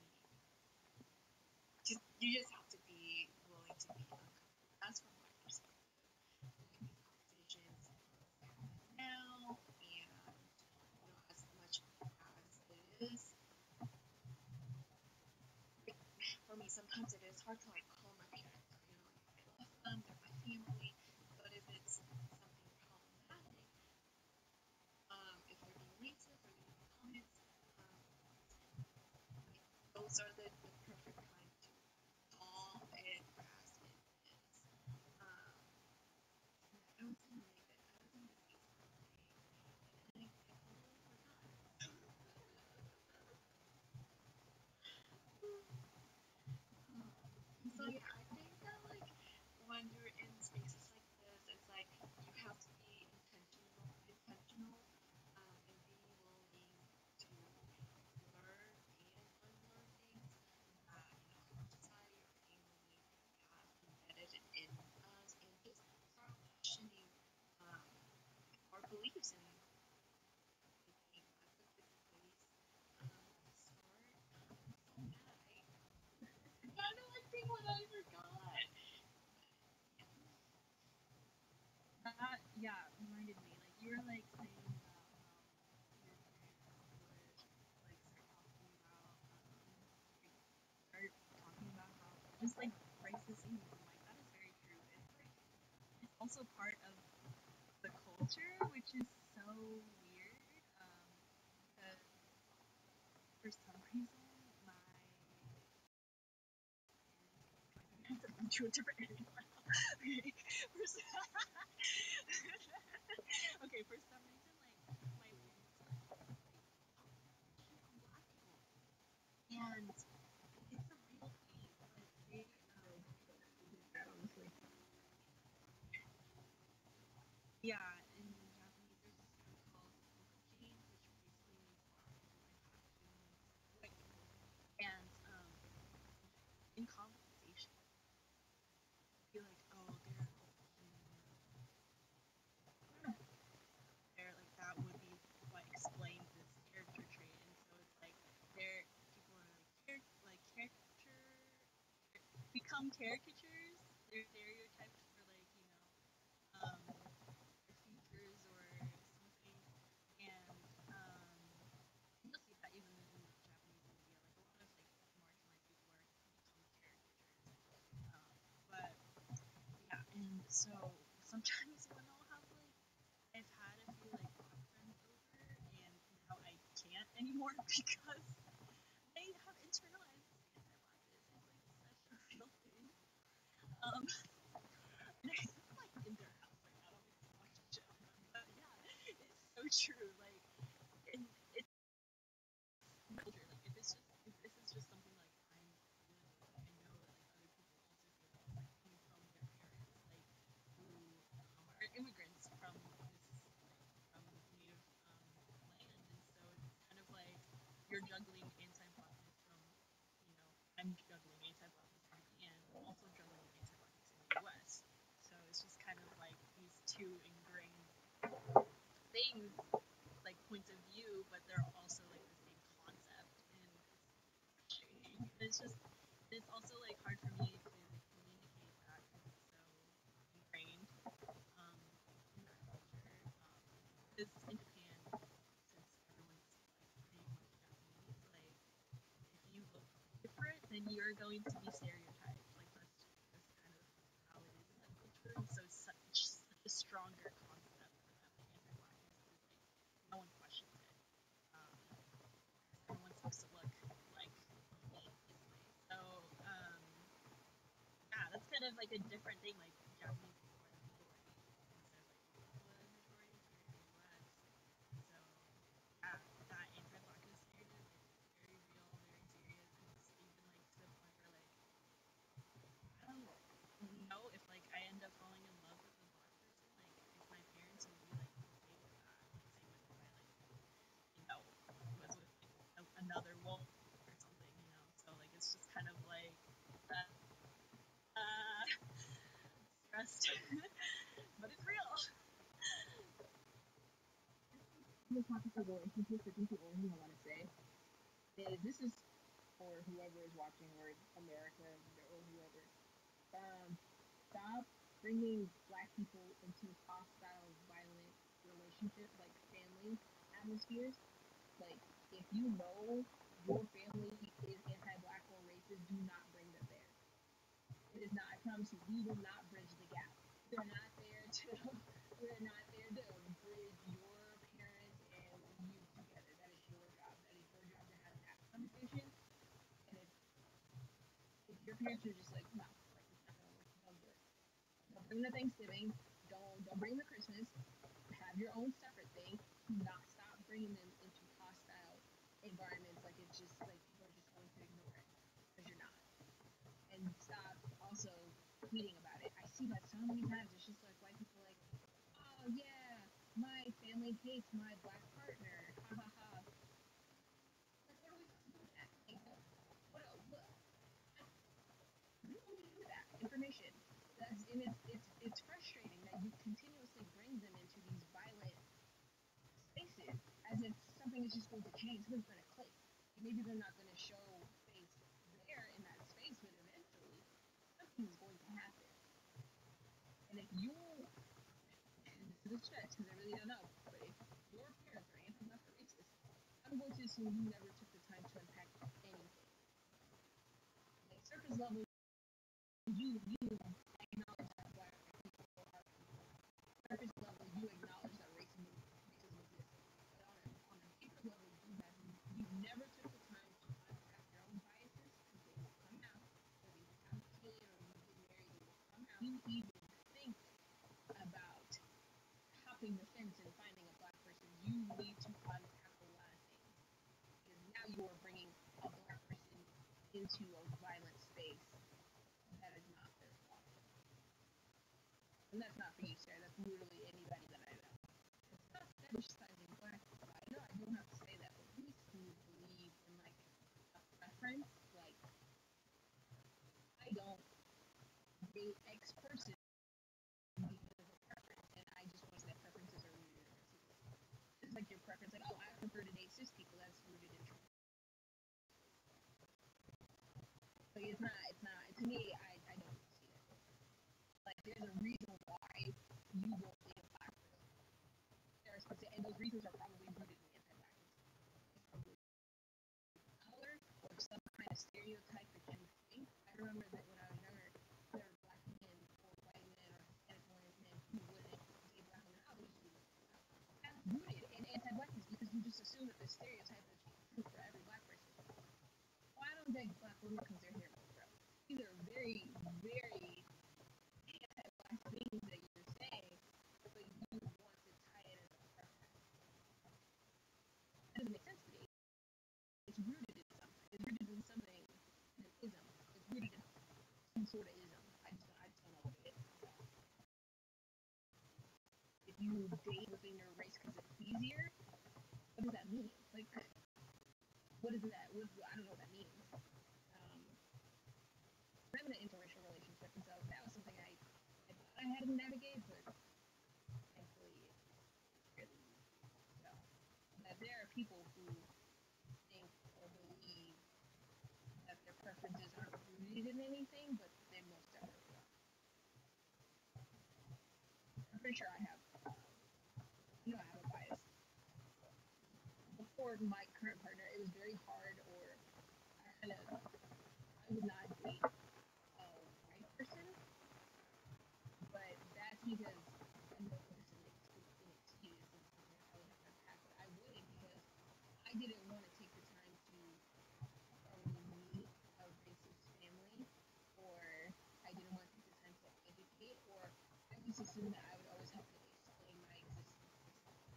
You just have to be willing to be uncomfortable. That's from my perspective. Like these conversations happen now, and as much as it is, like, for me, sometimes it is hard to like call my parents. Like, I love them, they're my family, but if it's something problematic, if they're being racist or leaving comments, like those are the perfect time to call and grasp and this. I was in like I was in this Facebook thing, and I totally forgot. So yeah, I think that like when you're in spaces like this, it's like you have to be intentional, and be willing to learn and unlearn things that our society or family have embedded in us, and just start questioning our beliefs. And I think that's a good place to start. So yeah, I know I think what I forgot. That reminded me. Like you were like saying about how your parents would like start talking about how just like racist things, and like that is very true. It's like it's also part of the culture, which is so weird. Because for some reason my I have to move to a different area now. Okay, okay, for some reason, like my parents are like on black people, and it's a real thing. Like they Honestly. yeah, in Japanese there's this term called okujin, which basically means black people can have feelings quick, and in conversation, be like, oh, they're an there, like that would be what explains this character trait, and so it's like there people are like caricature become caricatures, they're stereotypes for like their features or something, and you'll see that even in Japanese media, like a lot of like marginalized people are become caricatures, So sometimes when I'll have like I've had a few like black friends over, and now I can't anymore because I have internalized this anti-blackness. It's like such a real thing. And I'm like in their house right now. I don't mean to talk shit on them, but yeah, it's so true. Like, and it's culture. Like, if this is just something like I'm dealing with, like I know that like other people also feel this, like coming from their parents, like who are immigrants from this like from native land, and so it's kind of like you're juggling anti-blackness from, you know, I'm juggling anti-blackness from Japan, but I'm also juggling anti-blackness in the U.S. So it's just kind of like these two ingrained things, like points of view, but they're also like the same concept, and it's frustrating. And it's just, and it's also like hard for me to communicate that because it's so ingrained in that culture. Because in Japan, since everyone's like pretty much Japanese, like if you look different, then you're going to be stereotyped. Like that's just kind of how it is in that culture. And so it's such a stronger concept for them, like anti-blackness, because like no one questions it. Everyone's supposed to look like me, basically. So yeah, that's kind of like a different thing. Like Japanese people are the majority instead of like the majority here in the U.S. So yeah, that anti-blackness narrative, it's very real, very serious, and it's even like to the point where like I don't know if like I end up falling in love with a black person, like if my parents would be like okay with that. Like same with if I like, you know, was with like another wolf or something, you know. So like it's just kind of like stressed, but it's real. The topic of relationships, I think the only thing I want to say is this is for whoever is watching or America or whoever. Stop bringing black people into hostile, violent relationship, like family atmospheres. Like, if you know your family is anti-black or racist, do not bring them there. It is not. I promise you, we will not bridge the gap. We're not there to. We're not there to bridge your parents and you together. That is your job. That is your job to have that conversation. And if your parents are just like, no, like it's not gonna work, don't do it. Don't bring the Thanksgiving. Don't bring the Christmas. Have your own separate thing. Do not stop bringing them into hostile environments. Like it's just like people are just going to ignore it because you're not. And stop also tweeting about it. I see that so many times. It's just like white people like, oh yeah, my family hates my black partner. Ha ha ha. Like, what are we supposed to do with that? Like, what we don't need any of that information. That's and it's frustrating that you continuously bring them into these violent spaces as if something is just going to change, something's going to click. Maybe they're not going to show face there in that space, but eventually something's going to happen. And if you, this is a stretch because I really don't know, but if your parents are anti-black or racist, I'm going to assume you never took the time to unpack anything. Like surface level, you acknowledge that black people are people. Surface level, you acknowledge that racism exists. But on a deeper level, you never took the time to unpack your own biases because they will come out, whether you have a kid or you get married, they will come out. You even think about hopping the fence and finding a black person, you need to unpack a lot of things because now you are bringing a black person into a violent space that is not their fault. And that's not for you, Sarah. That's literally anybody that I know. It's not fetishizing black people. I know I don't have to say that, but please do believe in like a preference. Like I don't date X person because of a preference, and I just want to say that preferences are rooted in racism. It's like your preference, like oh, I prefer to date cis people. That's rooted in truth. Like it's not. It's not. To me, I don't see it. Like there's a reason why you won't date a black person. And those reasons are probably rooted in anti-blackness. It's probably color or some kind of stereotype that you think. I remember that when I was younger, there were black men or white men or Hispanic assume that the stereotype is true for every black person. Why don't date black women because they're here, bro? These are very, very anti-black things that you're saying, but you want to tie it as a preference. That doesn't make sense to me. It's rooted in something. It's rooted in something, an ism. It's rooted in some sort of ism. I just don't know what it is. If you date within your race because it's easier, what does that mean? Like, what is that? I don't know what that means. I'm in an interracial relationship, and so that was something I thought I had to navigate, but thankfully it's really so. That there are people who think or believe that their preferences aren't rooted in anything, but they most definitely are. I'm pretty sure I have, I have a bias. Before my current partner, it was very hard, or I would not date a white person, but that's because I know it's an excuse and something I would have to unpack, but I wouldn't because I didn't want to take the time to meet a racist family, or I didn't want to take the time to educate, or I just assumed that I would always have to explain my existence to someone.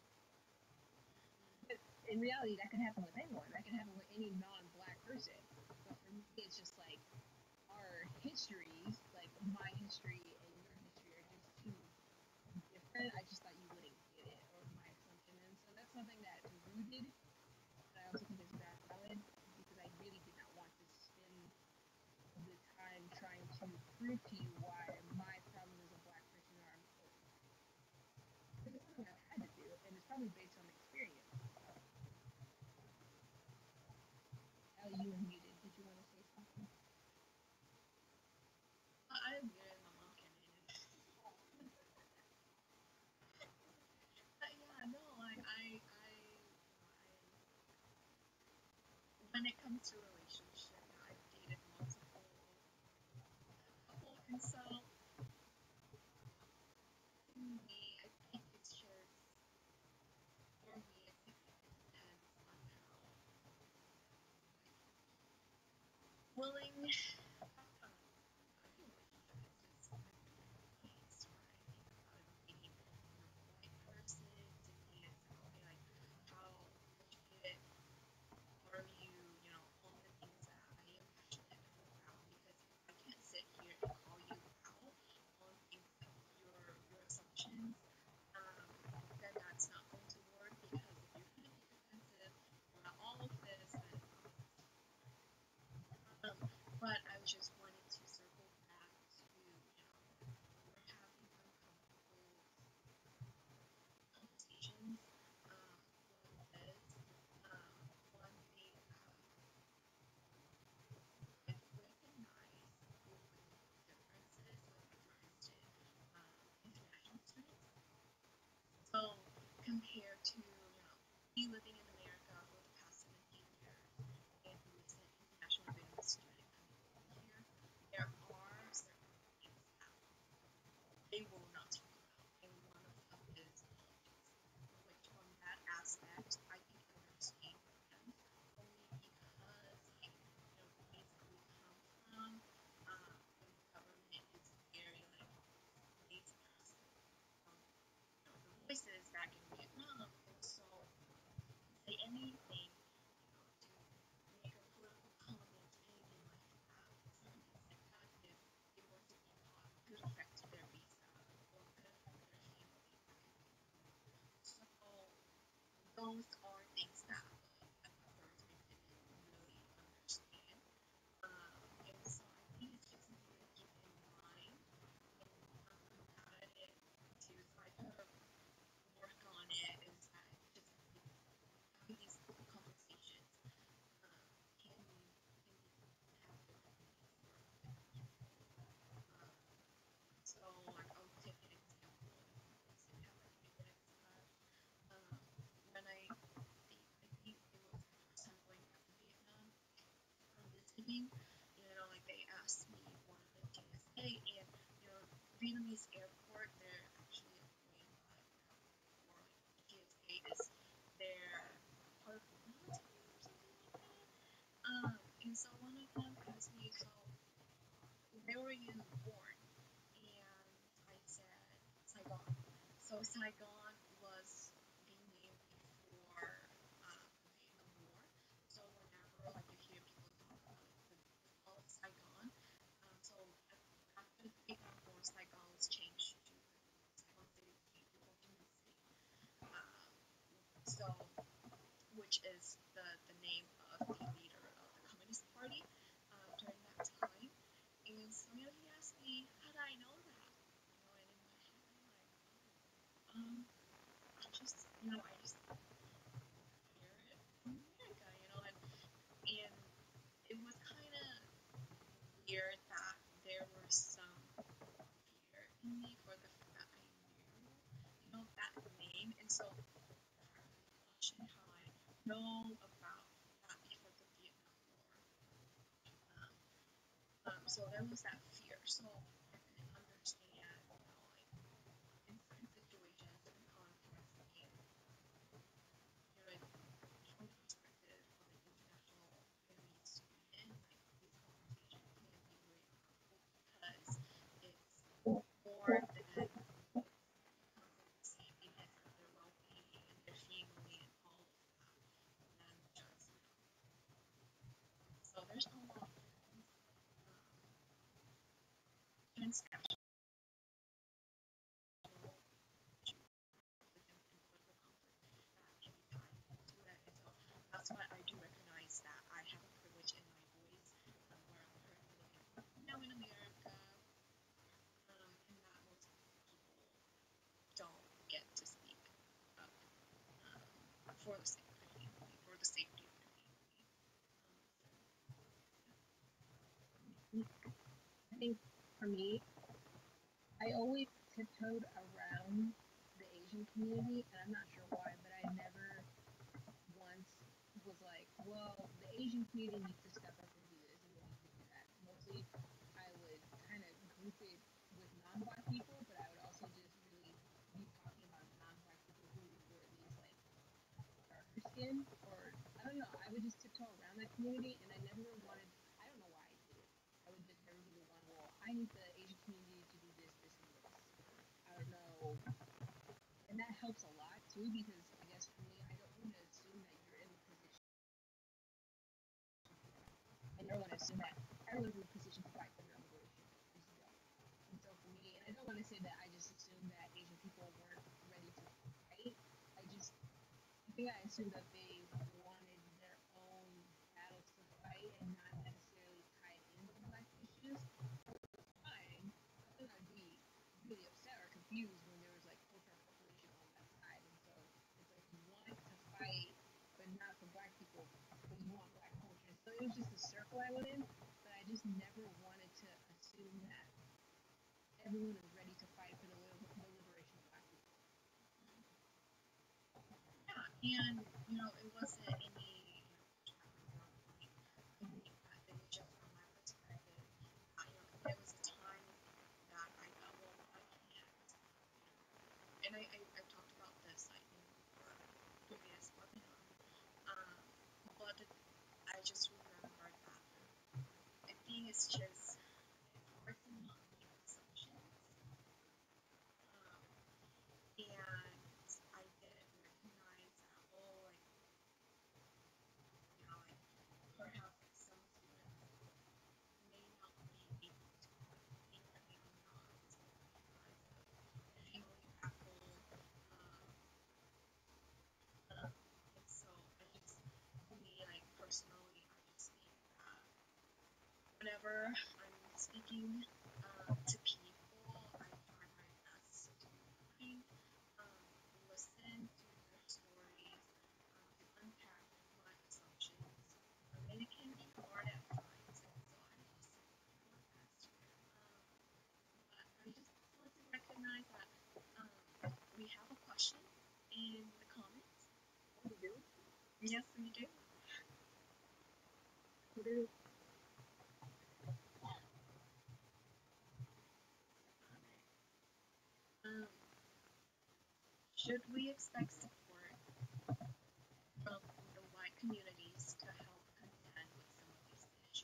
But in reality, that could happen with anyone. That could happen with any non-black person. But for me, it's just like our histories, like my history and your history, are just too different. I just thought you wouldn't get it, or my assumption. And so that's something that's rooted, but I also think is valid because I really did not want to spend the time trying to prove to you why my problems as a black person are important. Because it's something I've had to do, and it's probably based on experience. Ellie, you were muted. Did you want to say something? I'm good. My mom came in. But yeah, no, like when it comes to relationship, I've dated multiple couples, and so to me, I think it's just for me, I think it depends on how willing. I think relationship is just a different place, right? I think about it being a white person to me, it's like okay, like how educated are you, on the things that I am passionate about? Because if I can't sit here and call you out on things like your assumptions, then that's not going to work. Because if you're going to be defensive about all of this, then but I just wanted to circle back to, we're having uncomfortable conversations like this. One thing I've recognized with differences with regards to international students. So compared to, me living in America for the past 17 years and a recent international business student coming over here, there are certain things that they will not talk about. And one of them is politics, which on that aspect, I can understand them only because, like, the place that we come from, the government is very, like, lazy the voices back in Vietnam, and so say anything, to make a political comment, anything like that, certain things like that, if it were to be thought could affect their visa or could affect their family back in Vietnam. So those are things that at first I didn't really understand. And so I think it's just something to keep in mind and combat it too. So I kind of work on it is that just having these conversations can have different meanings for different people. So like I'll take an example to have like regrets when I think it was my first time going back to Vietnam visiting, like they asked me one of the TSA and Vietnamese airport, they're actually ran by, or like TSA is their so one of them asked me, so where were you born? And I said Saigon. So Saigon was being named before the Vietnam War. So whenever like you hear people talk about the fall of Saigon, so after the Vietnam War, Saigon was changed to Saigon City was changed to Ho Chi Minh City. Um, so which is the name of the leader of the Communist Party during that time. And so he asked me, how did I know that? And in my head I'm like, I just hear it from America, and it was kind of weird that there was some fear in me for the fact that I knew, that name, and so I really questioned how I know about that before the Vietnam War. So there was that fear. So I couldn't understand, like in certain situations and contexts, and from the perspective of an international Vietnamese student, like these conversations can be really uncomfortable because it's more than because of the safetyness of their well-being and their family and all of that than just so there's a lot of transnational and political conflict that can be tied into it. And so that's why I do recognize that I have a privilege in my voice where I'm currently living now in America, and that most people don't get to speak up for the sake of their family, for the safety of their family. I think for me, I always tiptoed around the Asian community, and I'm not sure why, but I never once was like, well, the Asian community needs to step up and do this, and we need to do that. Mostly, I would kind of group it with non-black people, but I would also just really be talking about non-black people who were at least like darker skin, or I don't know. I would just tiptoe around that community, and I never wanted. I don't know why I did it. I would just never be the one. Well, I need the Asian community to do this, this, and this. I don't know, and that helps a lot too because I guess for me, I don't want to assume that you're in the position. I never want to assume that everyone's in a position to fight for their liberation. And so for me, I don't want to say that I just assumed that Asian people weren't ready to fight. I think I assumed that they wanted their own battles to fight and not necessarily tied into black issues. Fine. I think I'd be really upset or confused when there was like culture appropriation on that side. And so it's like you want to fight, but not for black people, but you want black culture. So it was just a circle I went in, but I just never wanted to assume that everyone is ready to fight for the liberation of black people. Yeah, and it wasn't any point. I think that it was just from my perspective. There was a time that I thought, well, I can't, and I talked about this like in our previous webinar, but I just remembered that I think it's just hard to not make assumptions, and I didn't recognize that, oh, like like perhaps like some students may not be able to think or maybe not because of the family backbone. And so I just, for me, like personally, I just think that whenever I'm speaking to people, I try my best to kind listen to their stories, to unpack my assumptions. And it can be hard at times, and so I just try my best. But I just want to recognize that we have a question in the comments. We do. Yes, we do. We do. Should we expect support from the white communities to help contend with some of these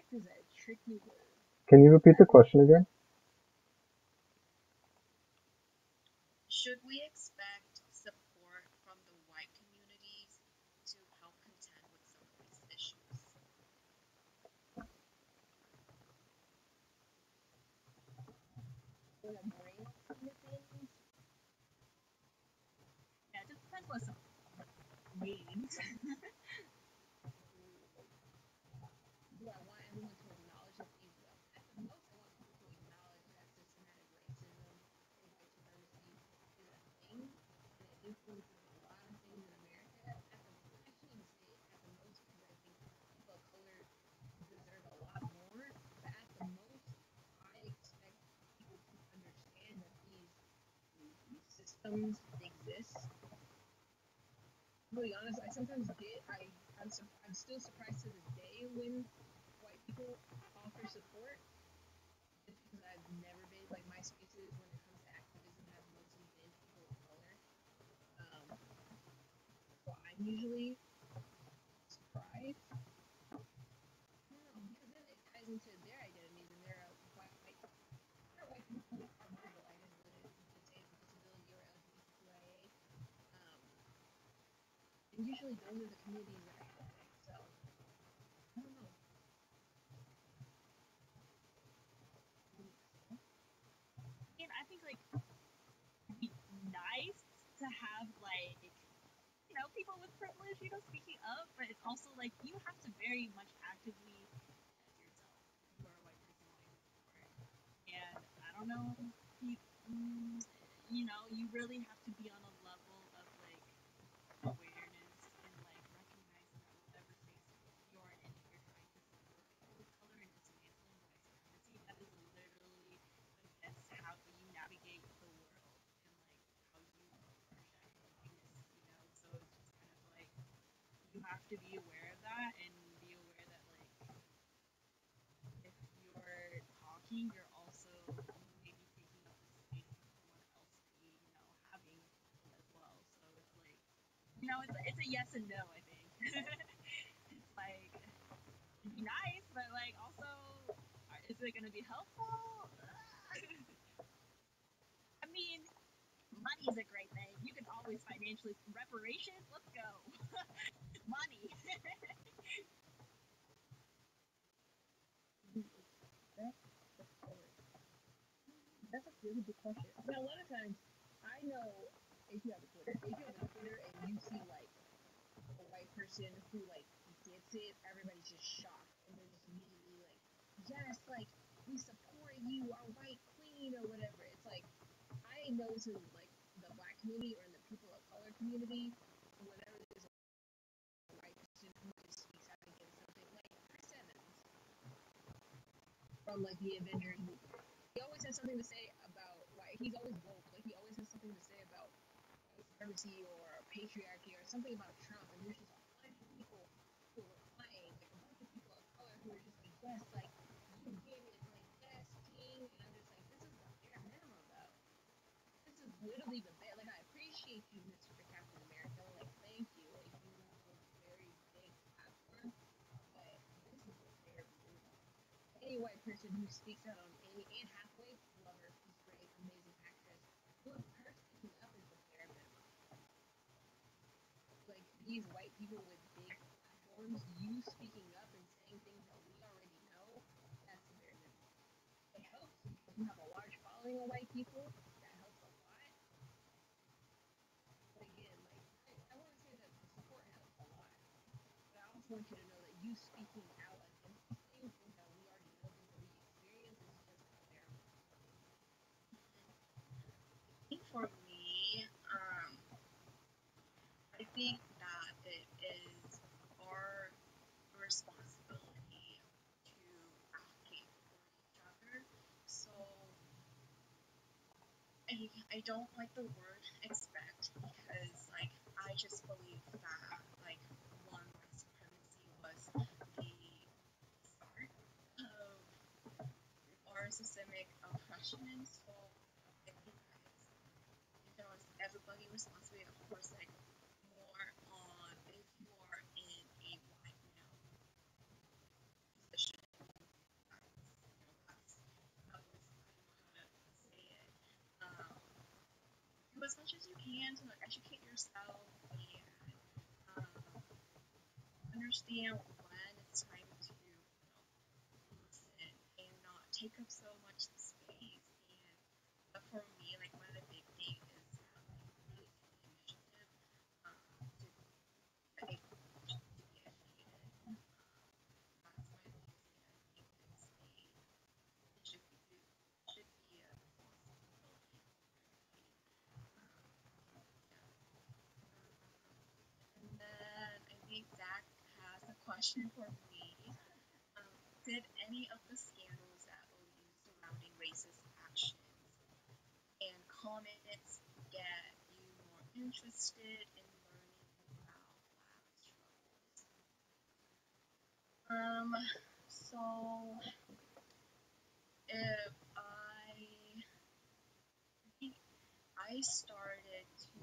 is a tricky word. Can you repeat the question again? Should we expect support from the white communities to help contend with some of these issues? For the brain side of things, Yeah, it just depends what support means. do I want everyone to acknowledge that these, at the most, I want people to acknowledge that systematic racism and white supremacy is a thing and it influences a lot of things in America. I shouldn't even say it at the most because I think people of color deserve a lot more. But at the most, I expect people to understand that these systems exist. To be honest, I sometimes get I'm still surprised to this day when white people offer support, just because I've never been like my spaces when it comes to activism have mostly been people of color. Um, so I'm usually surprised. I don't know because then it ties into their identities and they're white people who are marginalized, whether it's disabled, disability or LGBTQIA. And usually those are the communities that I affect. So I don't know. I think like it'd be nice to have like people with privilege speaking up, but it's also like you have to very much actively embed yourself if you are a white person wanting to support. And I don't know, you, mm, you really have to be on a level of like awareness and like recognizing that whatever space you're in, if you're trying to support people of color and dismantling white supremacy, that is literally against how you navigate the world and like how you project whiteness. So it's just kind of like you have to be aware of that and be aware that like if you're talking, you're also maybe taking up the space of someone else being, having as well. So it's like, it's a yes and no. I think it's like it'd be nice, but like also, is it going to be helpful? I mean, money is a great thing. You can always financially reparations. Let's go, money. That's the color. That's a really good question. Now, a lot of times, I know if you have a Twitter and you see like a white person who like gets it, everybody's just shocked and they're just immediately like, yes, like we support you, our white queen or whatever. It's like I notice in like the black community or in the people of color community, whenever there's a white person who just speaks out against something, like Chris Evans from like the Avengers movie. He always has something to say about like he's always woke. Like he always has something to say about white supremacy or patriarchy or something about Trump. And there's just a bunch of people who were crying, like a bunch of people of color who were just like, yes, like you get it, like yes, king. And I'm just like, this is the bare minimum though. This is literally the bare. Like I appreciate you, Mr. Captain America. Like thank you. Like you have a very big platform, but this is the bare minimum. Any white person who speaks out on any Anne Hathaway, love her, she's great, amazing actress. But her speaking up is the bare minimum. Like these white people with big platforms, you speaking up and saying things that we already know, that's the bare minimum. It helps if you have a large following of white people. That helps a lot. But again, like I want to say that the support helps a lot. But I also want you to know that you speaking out against these things that we already know, things that we experience, is just the bare minimum. For me, I think that it is our responsibility to advocate for each other. So I don't like the word expect because like I just believe that like one white supremacy was the start of our systemic oppression. So I think that it's you know it's everybody responsibility of course like more on if you are in a white male position as much as you can to like educate yourself and understand when it's time to listen and not take up so much space. And but for me, like one of the big things is having really taking initiative to take to be educated. That's my biggest thing. I think it should be a responsibility of everybody. Yeah. And then I think Zach has a question for me. Did any of the scandals at OU surrounding racist actions and comments get you more interested in learning about Black struggles? So if I think I started to,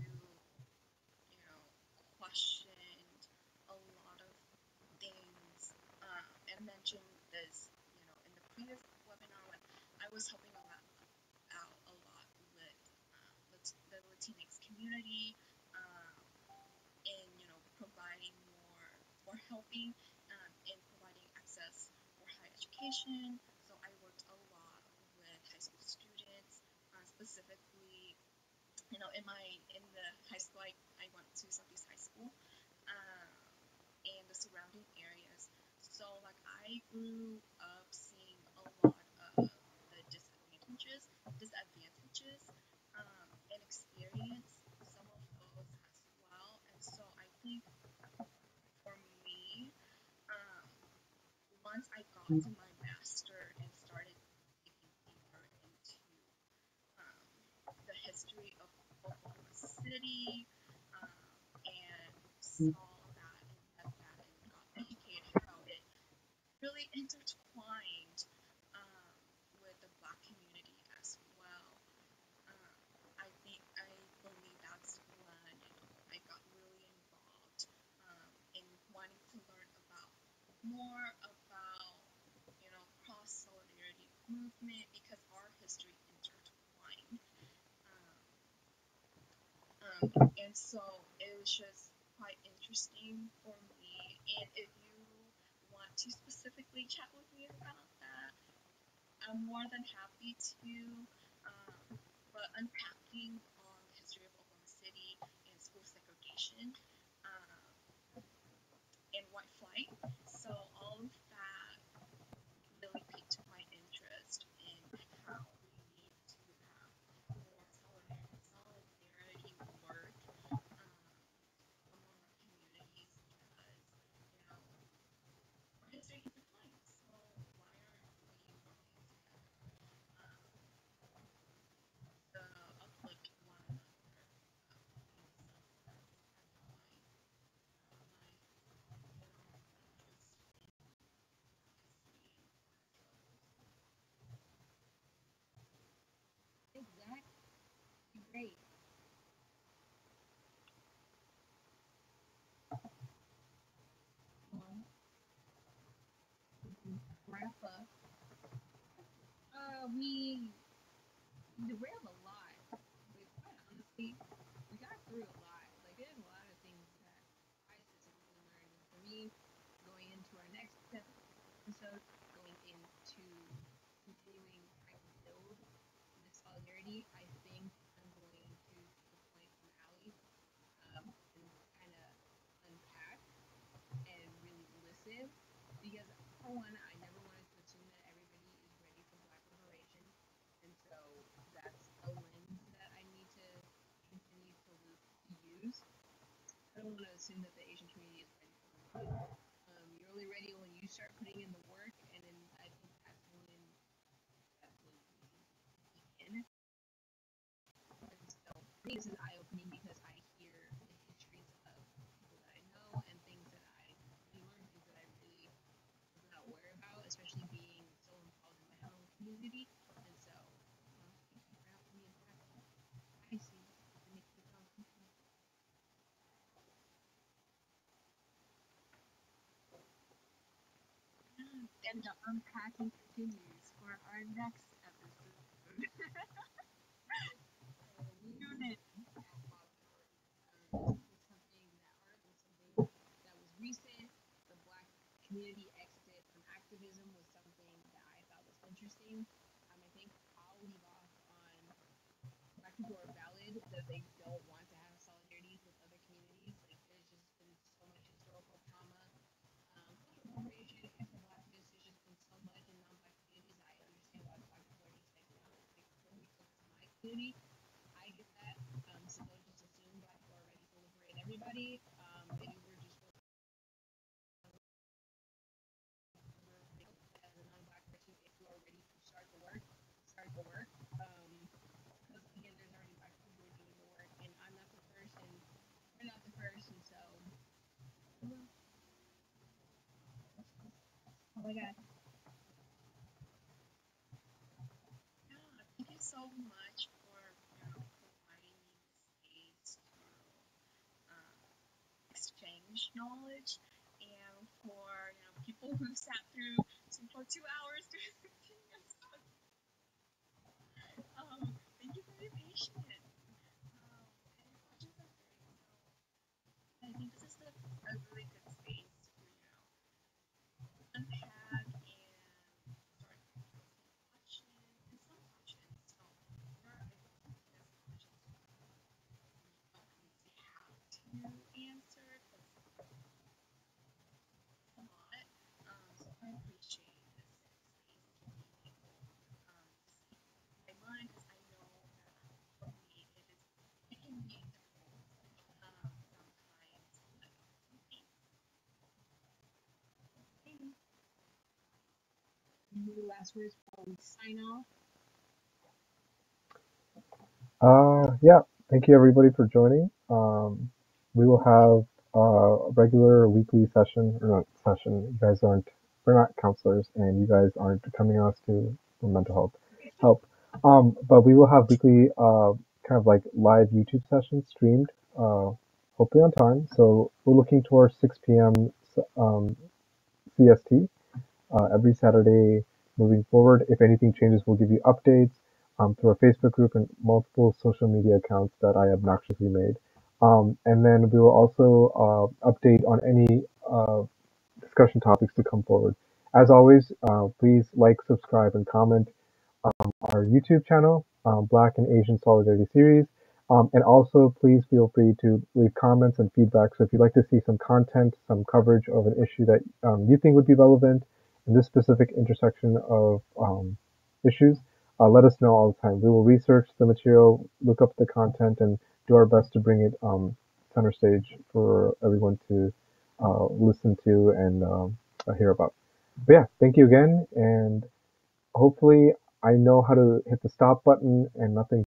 question a lot of things. And I mentioned this, in the previous webinar when I was helping out a lot with the Latinx community in, providing more helping in providing access for higher education. So I worked a lot with high school students, specifically, in the high school I went to Southeast High School, um, and the surrounding areas. So like I grew up seeing a lot of the disadvantages, and experience some of those as well. And so I think for me, um, once I got to my master and started digging deeper into the history of Oklahoma City, and saw that and read that and got educated how it really intertwined with the Black community as well. Um, I believe that's when I got really involved in wanting to learn about more about cross solidarity movement because our history intertwined. Um, and so it was just quite interesting for me. And if you want to specifically chat with me about that, I'm more than happy to. But unpacking on the history of Oklahoma City and school segregation and white flight, so all of that really piqued my interest in how we need to have more solidarity work among our communities because our history intertwines. So why aren't we working together to uplift one another? I think that's my general interest in history and Black struggles. Exactly. Great. Well, wrap up. We derailed a lot, but quite honestly, we got through a lot. Like there's a lot of things that I specifically learned, and for me, going into our next episode, going into continuing trying to build this solidarity, I think I'm going to take a point from Allie, and kind of unpack and really listen because for one, I never wanted to assume that everybody is ready for Black liberation, and so that's a lens that I need to continue to use. I don't want to assume that the Asian community is ready for liberation. You're only ready when you start putting in the work, and then I think that's when we begin. And so for me, this is eye opening because I hear the histories of people that I know and things that I really learned, things that I really was not aware about, especially being so involved in my own community. And so, thank you for helping me unpack that. I see the Nikki Thompson. And the unpacking continues for our next episode. Tune in. interesting. I think I'll leave off on Black people are valid that they don't want to have solidarity with other communities. Like there's just been so much historical trauma, cultural appropriation, anti-blackness. There's just been so much in non-black communities. I understand why Black people are just like no, like only focus on my community. I get that. So don't just assume Black people are ready to liberate everybody. Maybe we're just as a non-black person, if you are ready to start the work, start the work. Because again, there's already black people who are doing the work, and I'm not the first, and you're not the first, and so oh my god, Yeah, thank you so much for providing me the space to um, exchange knowledge, and for people who sat through for 2 hours to thank you for your patience. And your questions are great. So I think this is a really good space to unpack and start asking questions and some questions. So there are, I think, some questions we don't really have to answer because a lot. So I appreciate this space to be able to speak my mind because I know that for me it can be difficult sometimes. But thanks. any last words before we sign off? Yeah, thank you everybody for joining. We will have a regular weekly session, or not session. We're not counselors, and you guys aren't coming to us for mental health help. But we will have weekly, kind of like live YouTube sessions streamed, hopefully on time. So we're looking towards 6 p.m. CST every Saturday moving forward. If anything changes, we'll give you updates through our Facebook group and multiple social media accounts that I obnoxiously made. And then we will also update on any discussion topics to come forward. As always, please like, subscribe, and comment our YouTube channel, Black and Asian Solidarity Series. And also, please feel free to leave comments and feedback. So if you'd like to see some content, some coverage of an issue that you think would be relevant in this specific intersection of issues, let us know all the time. We will research the material, look up the content, and do our best to bring it center stage for everyone to listen to and hear about. But yeah, thank you again, and hopefully I know how to hit the stop button and nothing